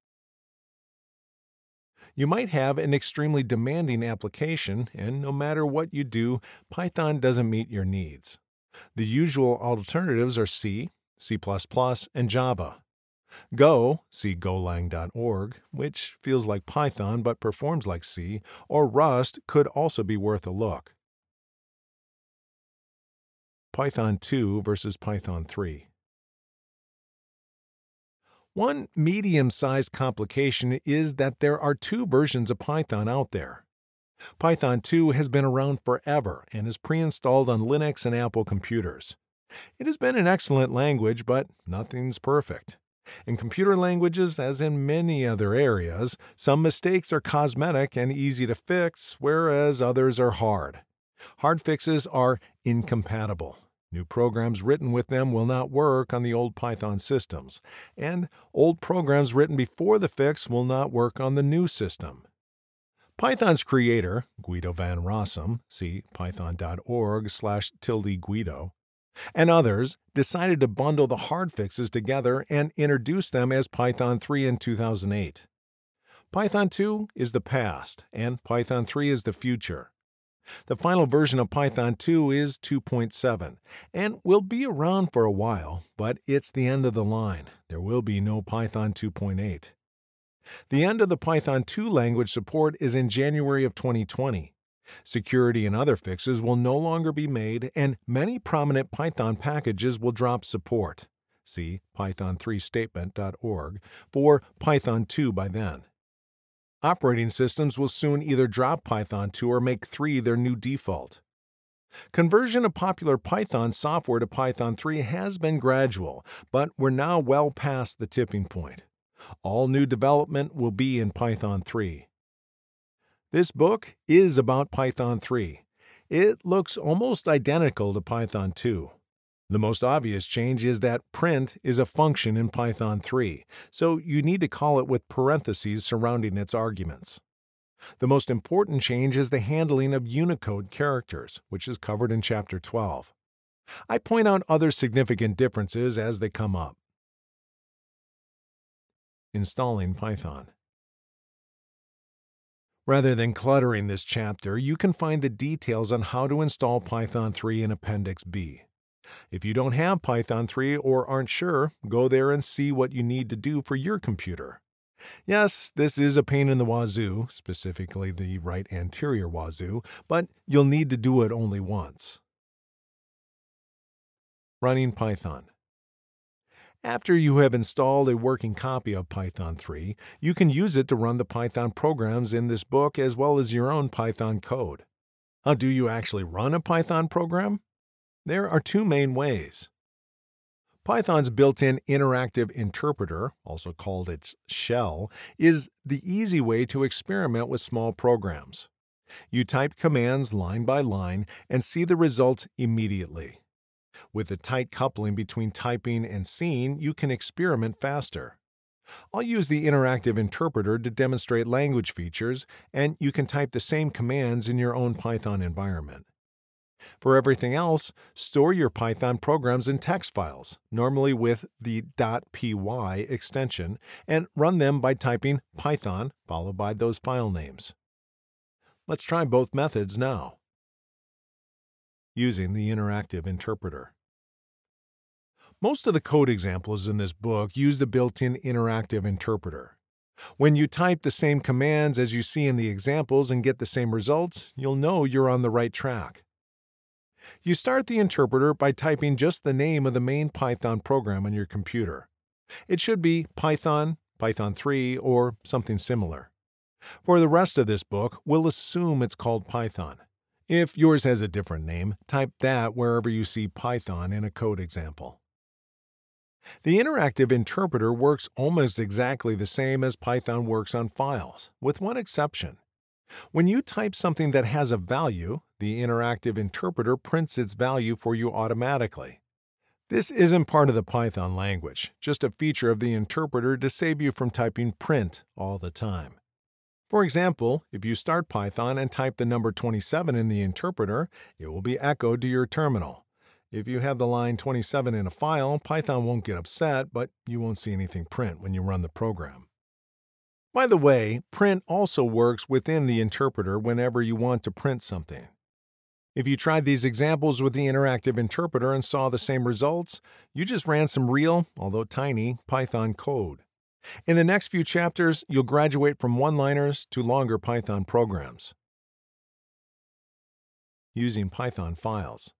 You might have an extremely demanding application, and no matter what you do, Python doesn't meet your needs. The usual alternatives are C, C++, and Java. Go, see golang.org, which feels like Python but performs like C, or Rust could also be worth a look. Python 2 versus Python 3. One medium-sized complication is that there are two versions of Python out there. Python 2 has been around forever and is pre-installed on Linux and Apple computers. It has been an excellent language, but nothing's perfect. In computer languages, as in many other areas, some mistakes are cosmetic and easy to fix, whereas others are hard. Hard fixes are incompatible. New programs written with them will not work on the old Python systems, and old programs written before the fix will not work on the new system. Python's creator, Guido van Rossum, see python.org/Guido, and others decided to bundle the hard fixes together and introduce them as Python 3 in 2008. Python 2 is the past, and Python 3 is the future. The final version of Python 2 is 2.7, and will be around for a while, but it's the end of the line. There will be no Python 2.8. The end of the Python 2 language support is in January of 2020. Security and other fixes will no longer be made, and many prominent Python packages will drop support. See python3statement.org for Python 2 by then. Operating systems will soon either drop Python 2 or make 3 their new default. Conversion of popular Python software to Python 3 has been gradual, but we're now well past the tipping point. All new development will be in Python 3. This book is about Python 3. It looks almost identical to Python 2. The most obvious change is that print is a function in Python 3, so you need to call it with parentheses surrounding its arguments. The most important change is the handling of Unicode characters, which is covered in Chapter 12. I point out other significant differences as they come up. Installing Python. Rather than cluttering this chapter, you can find the details on how to install Python 3 in Appendix B. If you don't have Python 3 or aren't sure, go there and see what you need to do for your computer. Yes, this is a pain in the wazoo, specifically the right anterior wazoo, but you'll need to do it only once. Running Python. After you have installed a working copy of Python 3, you can use it to run the Python programs in this book as well as your own Python code. How do you actually run a Python program? There are two main ways. Python's built-in interactive interpreter, also called its shell, is the easy way to experiment with small programs. You type commands line by line and see the results immediately. With the tight coupling between typing and seeing, you can experiment faster. I'll use the interactive interpreter to demonstrate language features, and you can type the same commands in your own Python environment. For everything else, store your Python programs in text files, normally with the .py extension, and run them by typing Python followed by those file names. Let's try both methods now. Using the interactive interpreter. Most of the code examples in this book use the built-in interactive interpreter. When you type the same commands as you see in the examples and get the same results, you'll know you're on the right track. You start the interpreter by typing just the name of the main Python program on your computer. It should be Python, Python 3, or something similar. For the rest of this book, we'll assume it's called Python. If yours has a different name, type that wherever you see Python in a code example. The interactive interpreter works almost exactly the same as Python works on files, with one exception. When you type something that has a value, the interactive interpreter prints its value for you automatically. This isn't part of the Python language, just a feature of the interpreter to save you from typing print all the time. For example, if you start Python and type the number 27 in the interpreter, it will be echoed to your terminal. If you have the line 27 in a file, Python won't get upset, but you won't see anything print when you run the program. By the way, print also works within the interpreter whenever you want to print something. If you tried these examples with the interactive interpreter and saw the same results, you just ran some real, although tiny, Python code. In the next few chapters, you'll graduate from one-liners to longer Python programs. Using Python files.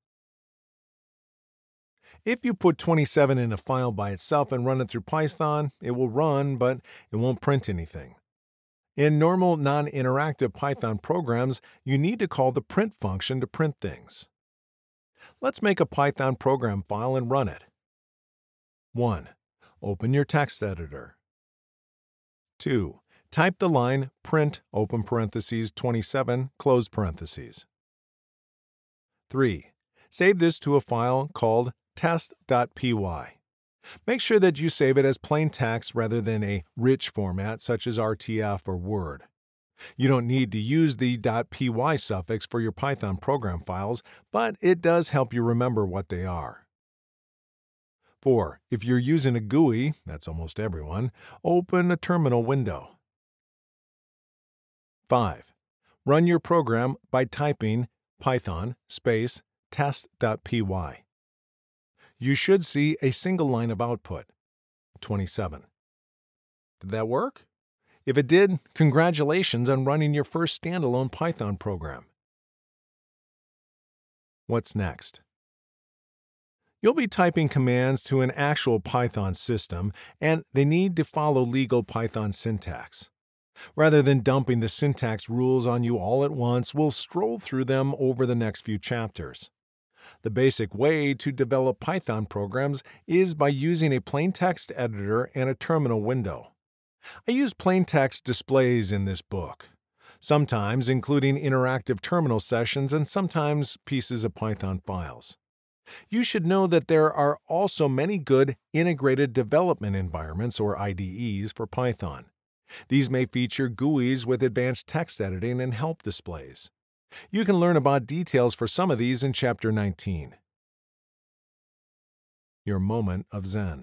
If you put 27 in a file by itself and run it through Python, it will run, but it won't print anything. In normal non-interactive Python programs, you need to call the print function to print things. Let's make a Python program file and run it. 1. Open your text editor. 2. Type the line print open parentheses 27 close parentheses. 3. Save this to a file called test.py. Make sure that you save it as plain text rather than a rich format such as RTF or Word. You don't need to use the .py suffix for your Python program files, but it does help you remember what they are. 4. If you're using a GUI, that's almost everyone, open a terminal window. 5. Run your program by typing Python space test.py. You should see a single line of output, 27. Did that work? If it did, congratulations on running your first standalone Python program. What's next? You'll be typing commands to an actual Python system, and they need to follow legal Python syntax. Rather than dumping the syntax rules on you all at once, we'll stroll through them over the next few chapters. The basic way to develop Python programs is by using a plain text editor and a terminal window. I use plain text displays in this book, sometimes including interactive terminal sessions and sometimes pieces of Python files. You should know that there are also many good integrated development environments or IDEs for Python. These may feature GUIs with advanced text editing and help displays. You can learn about details for some of these in Chapter 19. Your moment of Zen.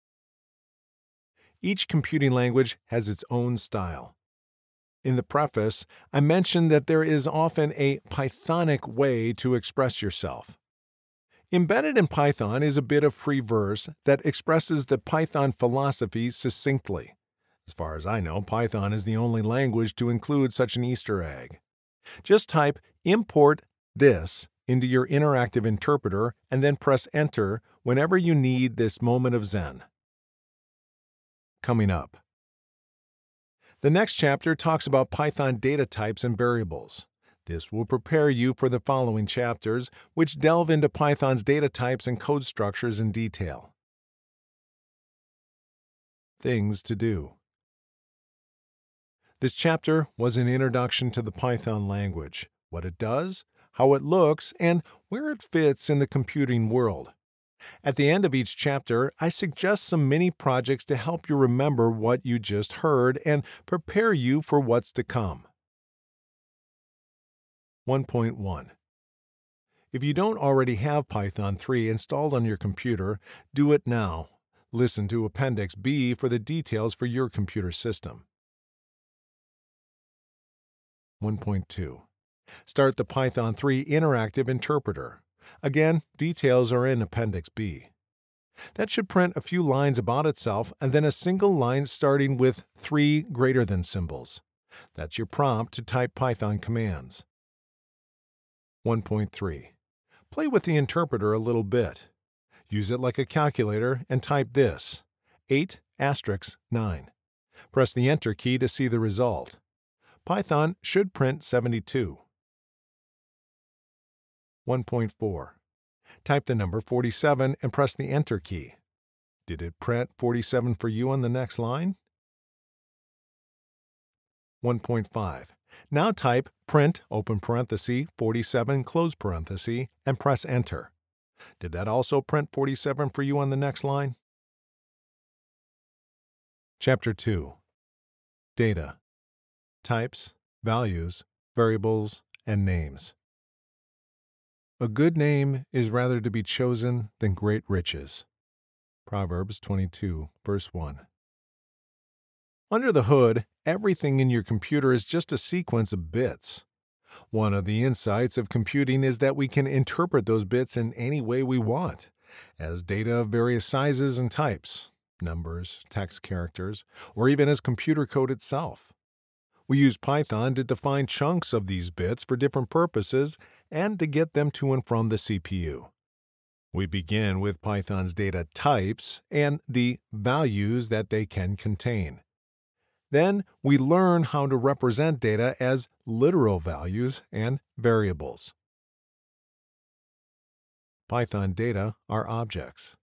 Each computing language has its own style. In the preface, I mentioned that there is often a Pythonic way to express yourself. Embedded in Python is a bit of free verse that expresses the Python philosophy succinctly. As far as I know, Python is the only language to include such an Easter egg. Just type import this into your interactive interpreter and then press enter whenever you need this moment of Zen. Coming up. The next chapter talks about Python data types and variables. This will prepare you for the following chapters, which delve into Python's data types and code structures in detail. Things to do. This chapter was an introduction to the Python language, what it does, how it looks, and where it fits in the computing world. At the end of each chapter, I suggest some mini projects to help you remember what you just heard and prepare you for what's to come. 1.1. If you don't already have Python 3 installed on your computer, do it now. Listen to Appendix B for the details for your computer system. 1.2. Start the Python 3 Interactive Interpreter. Again, details are in Appendix B. That should print a few lines about itself and then a single line starting with 3 greater than symbols. That's your prompt to type Python commands. 1.3. Play with the interpreter a little bit. Use it like a calculator and type this, 8 asterisk 9. Press the Enter key to see the result. Python should print 72. 1.4. Type the number 47 and press the Enter key. Did it print 47 for you on the next line? 1.5. Now type print open parenthesis 47 close parenthesis and press Enter. Did that also print 47 for you on the next line? Chapter 2. Data. Types, values, variables, and names. A good name is rather to be chosen than great riches. Proverbs 22, verse 1. Under the hood, everything in your computer is just a sequence of bits. One of the insights of computing is that we can interpret those bits in any way we want, as data of various sizes and types, numbers, text characters, or even as computer code itself. We use Python to define chunks of these bits for different purposes and to get them to and from the CPU. We begin with Python's data types and the values that they can contain. Then we learn how to represent data as literal values and variables. Python data are objects.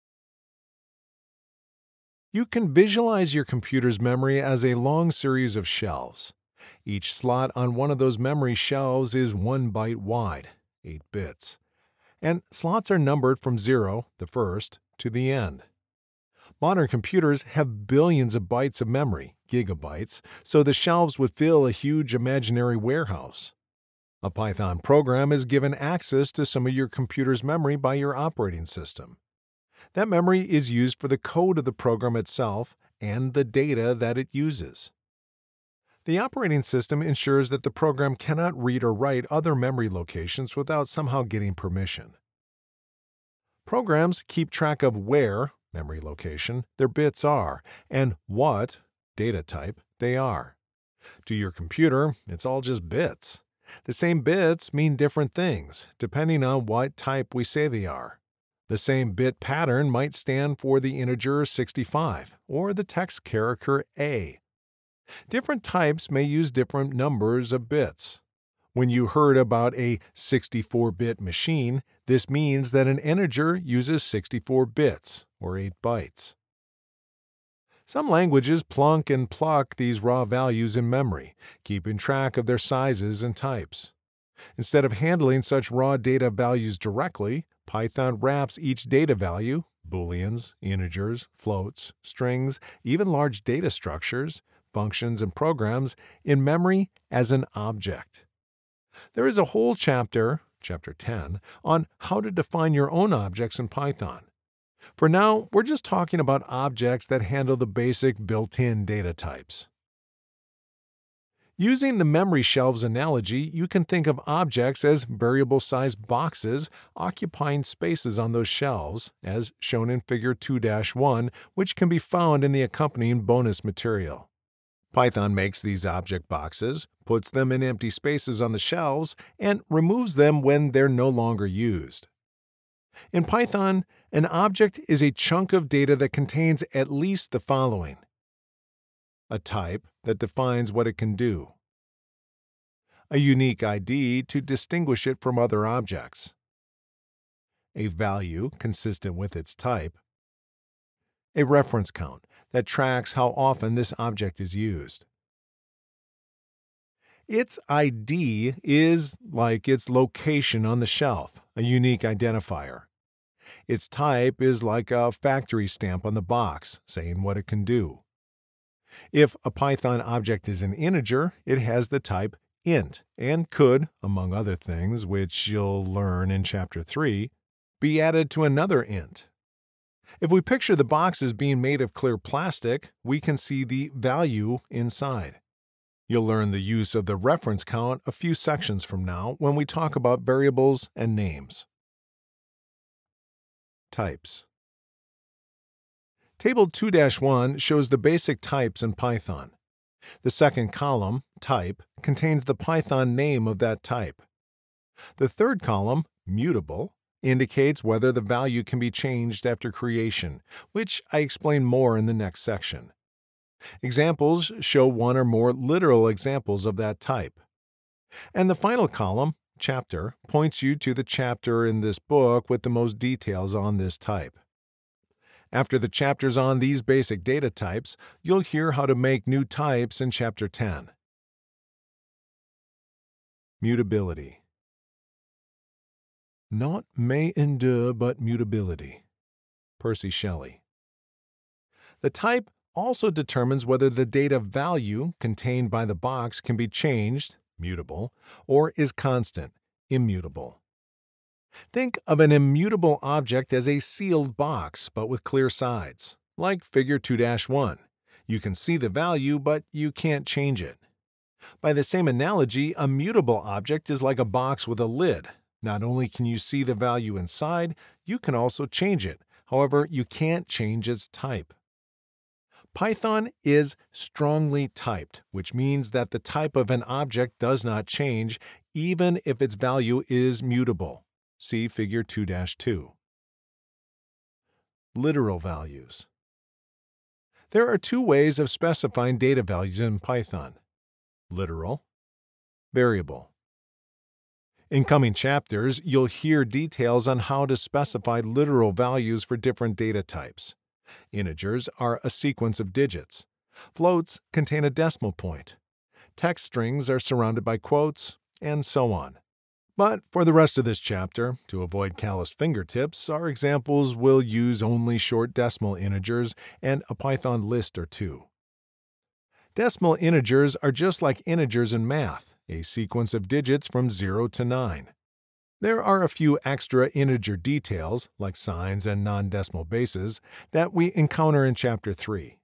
You can visualize your computer's memory as a long series of shelves. Each slot on one of those memory shelves is 1 byte wide, 8 bits. And slots are numbered from 0, the first, to the end. Modern computers have billions of bytes of memory, gigabytes, so the shelves would fill a huge imaginary warehouse. A Python program is given access to some of your computer's memory by your operating system. That memory is used for the code of the program itself and the data that it uses. The operating system ensures that the program cannot read or write other memory locations without somehow getting permission. Programs keep track of where, memory location, their bits are, and what, data type, they are. To your computer, it's all just bits. The same bits mean different things, depending on what type we say they are. The same bit pattern might stand for the integer 65 or the text character A. Different types may use different numbers of bits. When you heard about a 64-bit machine, this means that an integer uses 64 bits, or 8 bytes. Some languages plunk and pluck these raw values in memory, keeping track of their sizes and types. Instead of handling such raw data values directly, Python wraps each data value, booleans, integers, floats, strings, even large data structures, functions, and programs, in memory as an object. There is a whole chapter, chapter 10, on how to define your own objects in Python. For now, we're just talking about objects that handle the basic built-in data types. Using the memory shelves analogy, you can think of objects as variable-sized boxes occupying spaces on those shelves, as shown in Figure 2-1, which can be found in the accompanying bonus material. Python makes these object boxes, puts them in empty spaces on the shelves, and removes them when they're no longer used. In Python, an object is a chunk of data that contains at least the following: a type that defines what it can do, a unique ID to distinguish it from other objects, a value consistent with its type, a reference count that tracks how often this object is used. Its ID is like its location on the shelf, a unique identifier. Its type is like a factory stamp on the box, saying what it can do. If a Python object is an integer, it has the type int and could, among other things which you'll learn in Chapter 3, be added to another int. If we picture the box as being made of clear plastic, we can see the value inside. You'll learn the use of the reference count a few sections from now when we talk about variables and names. Types. Table 2-1 shows the basic types in Python. The second column, type, contains the Python name of that type. The third column, mutable, indicates whether the value can be changed after creation, which I explain more in the next section. Examples show one or more literal examples of that type. And the final column, chapter, points you to the chapter in this book with the most details on this type. After the chapters on these basic data types, you'll hear how to make new types in Chapter 10. Mutability. Naught may endure but mutability. Percy Shelley. The type also determines whether the data value contained by the box can be changed, mutable, or is constant, immutable. Think of an immutable object as a sealed box, but with clear sides, like Figure 2-1. You can see the value, but you can't change it. By the same analogy, a mutable object is like a box with a lid. Not only can you see the value inside, you can also change it. However, you can't change its type. Python is strongly typed, which means that the type of an object does not change, even if its value is mutable. See Figure 2-2. Literal values. There are two ways of specifying data values in Python: literal, variable. In coming chapters, you'll hear details on how to specify literal values for different data types. Integers are a sequence of digits. Floats contain a decimal point. Text strings are surrounded by quotes, and so on. But for the rest of this chapter, to avoid calloused fingertips, our examples will use only short decimal integers and a Python list or two. Decimal integers are just like integers in math, a sequence of digits from 0 to 9. There are a few extra integer details, like signs and non-decimal bases, that we encounter in Chapter 3.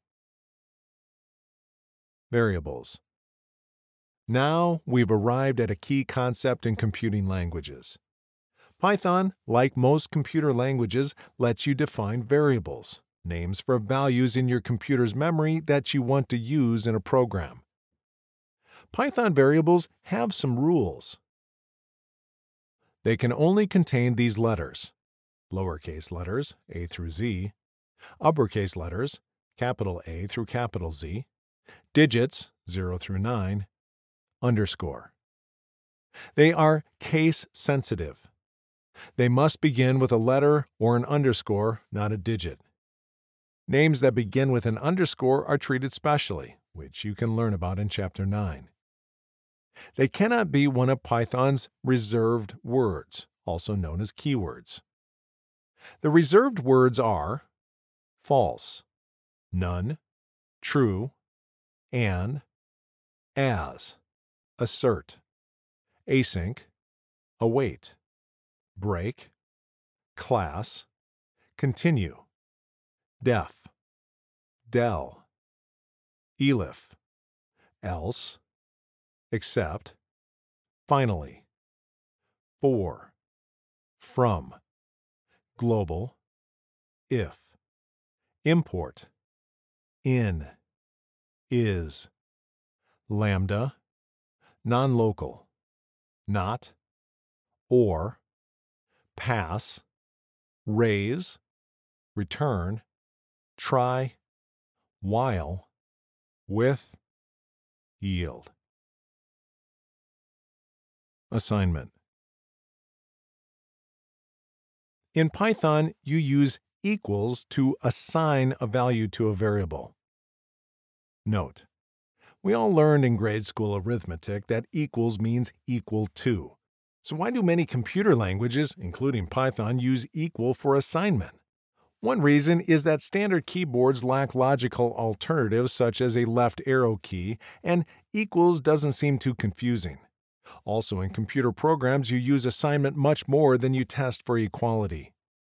Variables. Now we've arrived at a key concept in computing languages. Python, like most computer languages, lets you define variables, names for values in your computer's memory that you want to use in a program. Python variables have some rules. They can only contain these letters: lowercase letters, A through Z, uppercase letters, capital A through capital Z, digits 0 through 9, underscore. They are case sensitive. They must begin with a letter or an underscore, not a digit. Names that begin with an underscore are treated specially, which you can learn about in Chapter 9. They cannot be one of Python's reserved words, also known as keywords. The reserved words are false, none, true, and, as, assert, async, await, break, class, continue, def, del, elif, else, except, finally, for, from, global, if, import, in, is, lambda, non-local, not, or, pass, raise, return, try, while, with, yield. Assignment. In Python, you use equals to assign a value to a variable. Note: we all learned in grade school arithmetic that equals means equal to. So why do many computer languages, including Python, use equal for assignment? One reason is that standard keyboards lack logical alternatives such as a left arrow key, and equals doesn't seem too confusing. Also, in computer programs, you use assignment much more than you test for equality.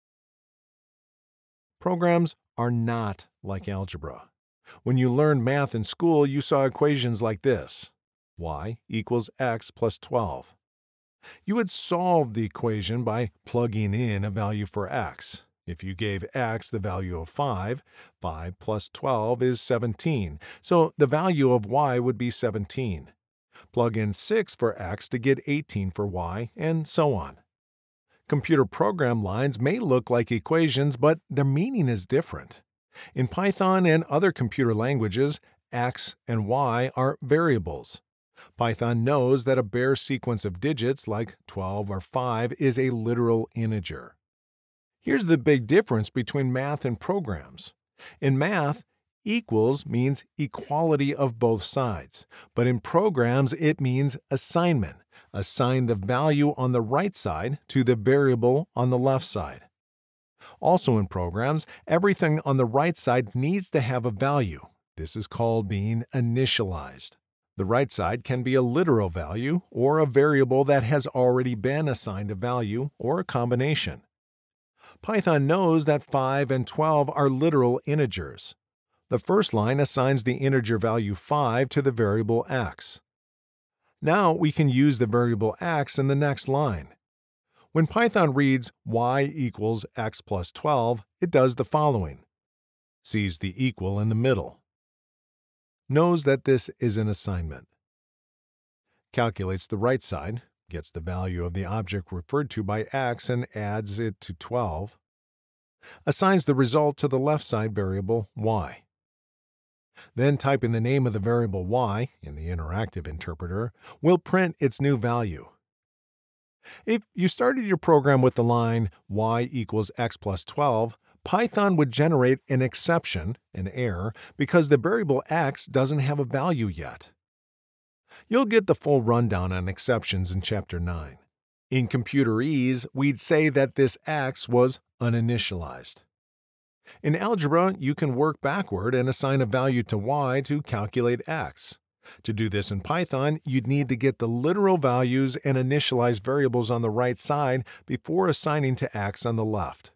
Programs are not like algebra. When you learned math in school, you saw equations like this: y equals x plus 12. You would solve the equation by plugging in a value for x. If you gave x the value of 5, 5 plus 12 is 17, so the value of y would be 17. Plug in 6 for x to get 18 for y, and so on. Computer program lines may look like equations, but their meaning is different. In Python and other computer languages, x and y are variables. Python knows that a bare sequence of digits like 12 or 5 is a literal integer. Here's the big difference between math and programs. In math, equals means equality of both sides, but in programs it means assignment. Assign the value on the right side to the variable on the left side. Also in programs, everything on the right side needs to have a value. This is called being initialized. The right side can be a literal value or a variable that has already been assigned a value, or a combination. Python knows that 5 and 12 are literal integers. The first line assigns the integer value 5 to the variable x. Now we can use the variable x in the next line. When Python reads y equals x plus 12, it does the following: sees the equal in the middle, knows that this is an assignment, calculates the right side, gets the value of the object referred to by x and adds it to 12, assigns the result to the left side variable y. Then typing the name of the variable y in the interactive interpreter will print its new value. If you started your program with the line y equals x plus 12, Python would generate an exception, an error, because the variable x doesn't have a value yet. You'll get the full rundown on exceptions in Chapter 9. In Computerese, we'd say that this x was uninitialized. In algebra, you can work backward and assign a value to y to calculate x. To do this in Python, you'd need to get the literal values and initialize variables on the right side before assigning to x on the left.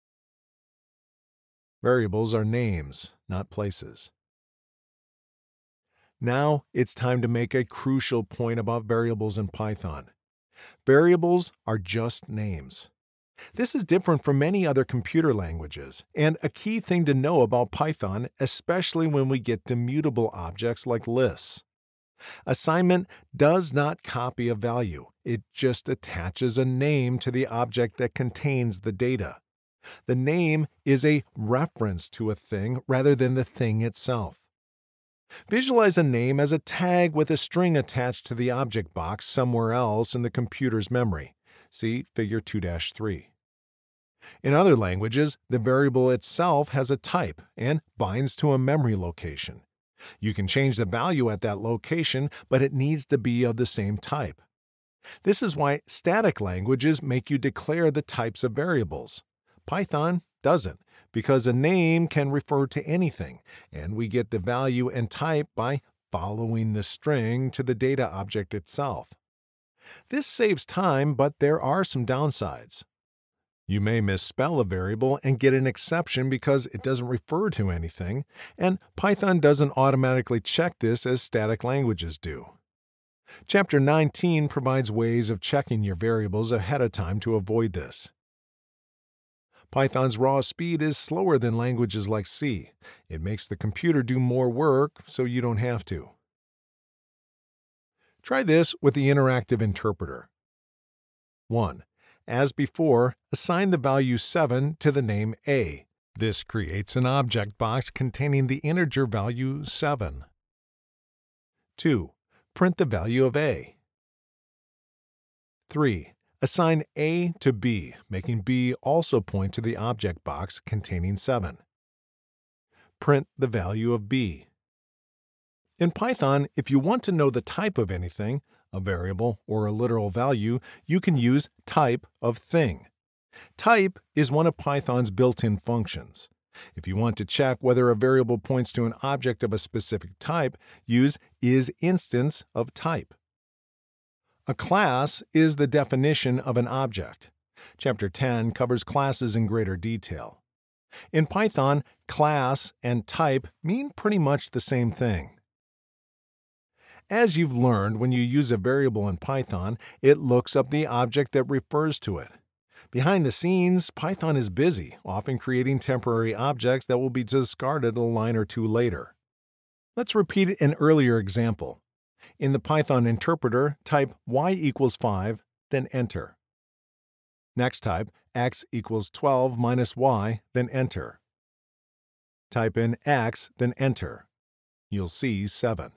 Variables are names, not places. Now it's time to make a crucial point about variables in Python. Variables are just names. This is different from many other computer languages, and a key thing to know about Python, especially when we get to mutable objects like lists. Assignment does not copy a value. It just attaches a name to the object that contains the data. The name is a reference to a thing rather than the thing itself. Visualize a name as a tag with a string attached to the object box somewhere else in the computer's memory. See Figure 2-3. In other languages, the variable itself has a type and binds to a memory location. You can change the value at that location, but it needs to be of the same type. This is why static languages make you declare the types of variables. Python doesn't, because a name can refer to anything, and we get the value and type by following the string to the data object itself. This saves time, but there are some downsides. You may misspell a variable and get an exception because it doesn't refer to anything, and Python doesn't automatically check this as static languages do. Chapter 19 provides ways of checking your variables ahead of time to avoid this. Python's raw speed is slower than languages like C. It makes the computer do more work, so you don't have to. Try this with the interactive interpreter. 1. As before, assign the value 7 to the name A. This creates an object box containing the integer value 7. 2. Print the value of A. 3. Assign A to B, making B also point to the object box containing 7. Print the value of B. In Python, if you want to know the type of anything, a variable or a literal value, you can use type of thing. Type is one of Python's built-in functions. If you want to check whether a variable points to an object of a specific type, use isInstance of type. A class is the definition of an object. Chapter 10 covers classes in greater detail. In Python, class and type mean pretty much the same thing. As you've learned, when you use a variable in Python, it looks up the object that refers to it. Behind the scenes, Python is busy, often creating temporary objects that will be discarded a line or two later. Let's repeat an earlier example. In the Python interpreter, type y = 5, then enter. Next type x = 12 minus y, then enter. Type in x, then enter. You'll see 7.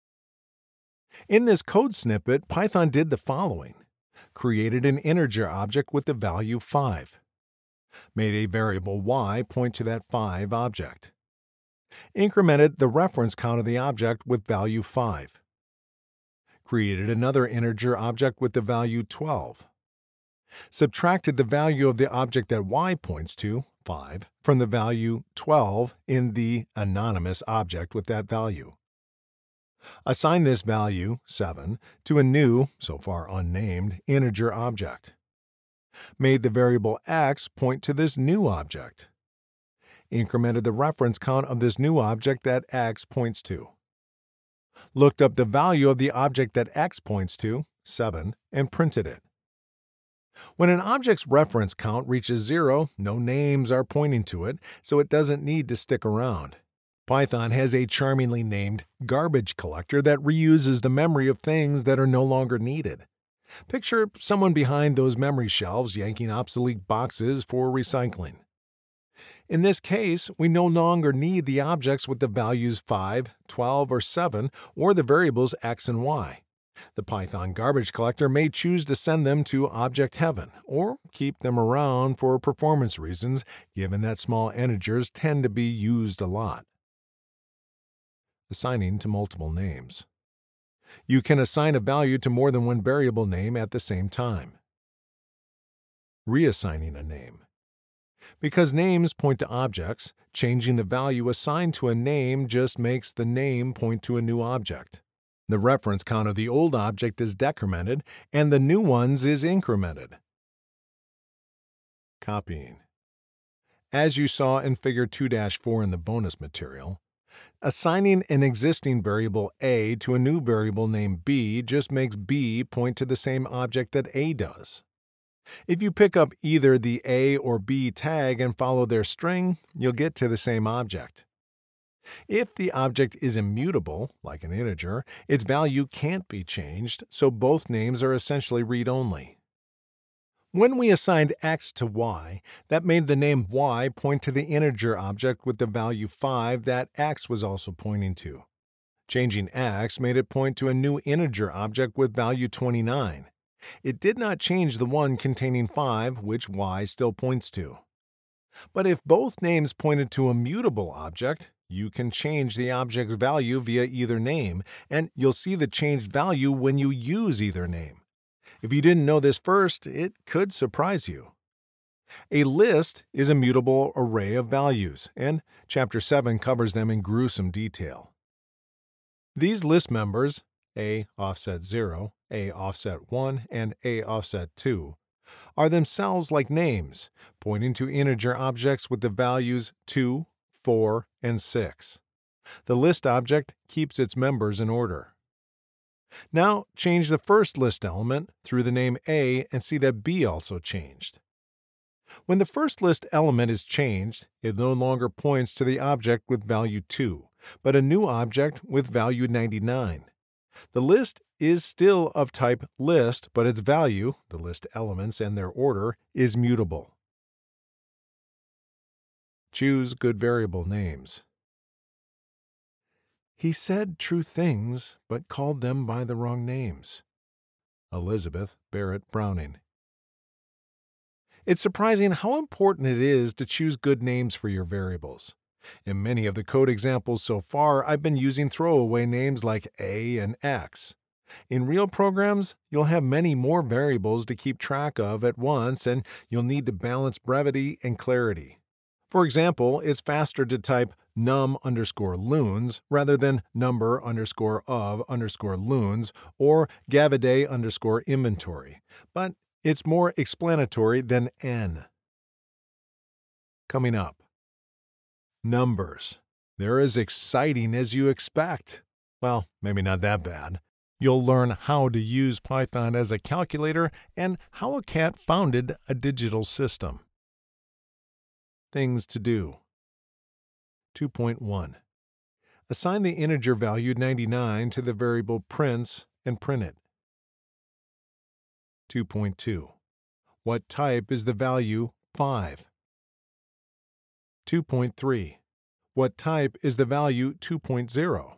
In this code snippet, Python did the following. Created an integer object with the value 5. Made a variable y point to that 5 object. Incremented the reference count of the object with value 5. Created another integer object with the value 12. Subtracted the value of the object that y points to, 5, from the value 12 in the anonymous object with that value. Assign this value, 7, to a new, so far unnamed, integer object. Made the variable x point to this new object. Incremented the reference count of this new object that x points to. Looked up the value of the object that x points to, 7, and printed it. When an object's reference count reaches 0, no names are pointing to it, so it doesn't need to stick around. Python has a charmingly named garbage collector that reuses the memory of things that are no longer needed. Picture someone behind those memory shelves yanking obsolete boxes for recycling. In this case, we no longer need the objects with the values 5, 12, or 7, or the variables x and y. The Python garbage collector may choose to send them to object heaven, or keep them around for performance reasons, given that small integers tend to be used a lot. Assigning to multiple names. You can assign a value to more than one variable name at the same time. Reassigning a name. Because names point to objects, changing the value assigned to a name just makes the name point to a new object. The reference count of the old object is decremented, and the new one's is incremented. Copying. As you saw in Figure 2-4 in the bonus material, assigning an existing variable A to a new variable named B just makes B point to the same object that A does. If you pick up either the A or B tag and follow their string, you'll get to the same object. If the object is immutable, like an integer, its value can't be changed, so both names are essentially read-only. When we assigned x to y, that made the name y point to the integer object with the value 5 that x was also pointing to. Changing x made it point to a new integer object with value 29. It did not change the one containing 5, which y still points to. But if both names pointed to a mutable object, you can change the object's value via either name, and you'll see the changed value when you use either name. If you didn't know this first, it could surprise you. A list is a mutable array of values, and Chapter 7 covers them in gruesome detail. These list members, A offset 0, A offset 1, and A offset 2, are themselves like names, pointing to integer objects with the values 2, 4, and 6. The list object keeps its members in order. Now change the first list element through the name A and see that B also changed. When the first list element is changed, it no longer points to the object with value 2, but a new object with value 99. The list is still of type list, but its value, the list elements and their order, is mutable. Choose good variable names. He said true things, but called them by the wrong names. Elizabeth Barrett Browning. It's surprising how important it is to choose good names for your variables. In many of the code examples so far, I've been using throwaway names like A and X. In real programs, you'll have many more variables to keep track of at once, and you'll need to balance brevity and clarity. For example, it's faster to type num_loons rather than number_of_loons or Gavaday_inventory, but it's more explanatory than N. Coming up. Numbers. They're as exciting as you expect. Well, maybe not that bad. You'll learn how to use Python as a calculator and how a cat founded a digital system. Things to do. 2.1. Assign the integer value 99 to the variable prints and print it. 2.2. What type is the value 5? 2.3. What type is the value 2.0?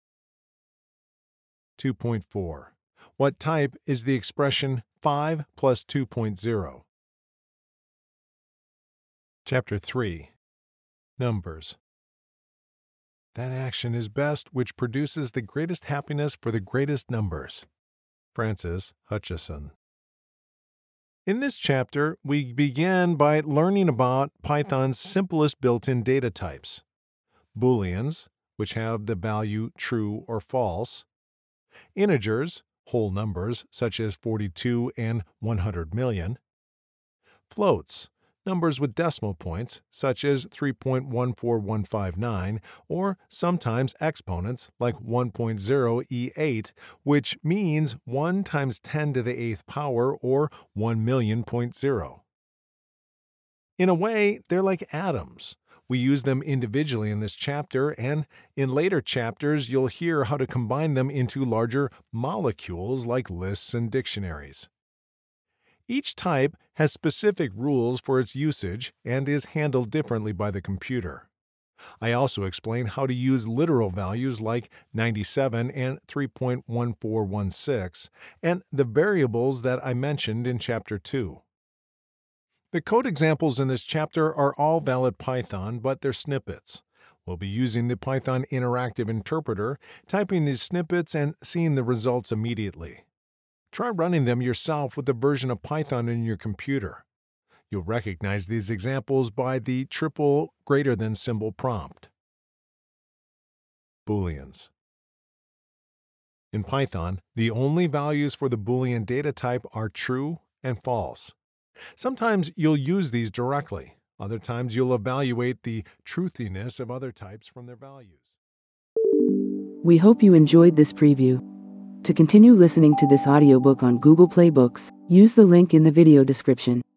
2.4. What type is the expression 5 plus 2.0? Chapter 3. Numbers. That action is best which produces the greatest happiness for the greatest numbers. Francis Hutcheson. In this chapter, we began by learning about Python's simplest built-in data types: Booleans, which have the value true or false; integers, whole numbers such as 42 and 100 million; floats, numbers with decimal points such as 3.14159, or sometimes exponents like 1.0e8, which means 1 times 10 to the 8th power, or 1,000,000.0. In a way, they're like atoms. We use them individually in this chapter, and in later chapters you'll hear how to combine them into larger molecules like lists and dictionaries. Each type has specific rules for its usage and is handled differently by the computer. I also explain how to use literal values like 97 and 3.1416 and the variables that I mentioned in Chapter 2. The code examples in this chapter are all valid Python, but they're snippets. We'll be using the Python Interactive Interpreter, typing these snippets and seeing the results immediately. Try running them yourself with a version of Python in your computer. You'll recognize these examples by the triple greater than symbol prompt. Booleans. In Python, the only values for the Boolean data type are true and false. Sometimes you'll use these directly. Other times you'll evaluate the truthiness of other types from their values. We hope you enjoyed this preview. To continue listening to this audiobook on Google Play Books, use the link in the video description.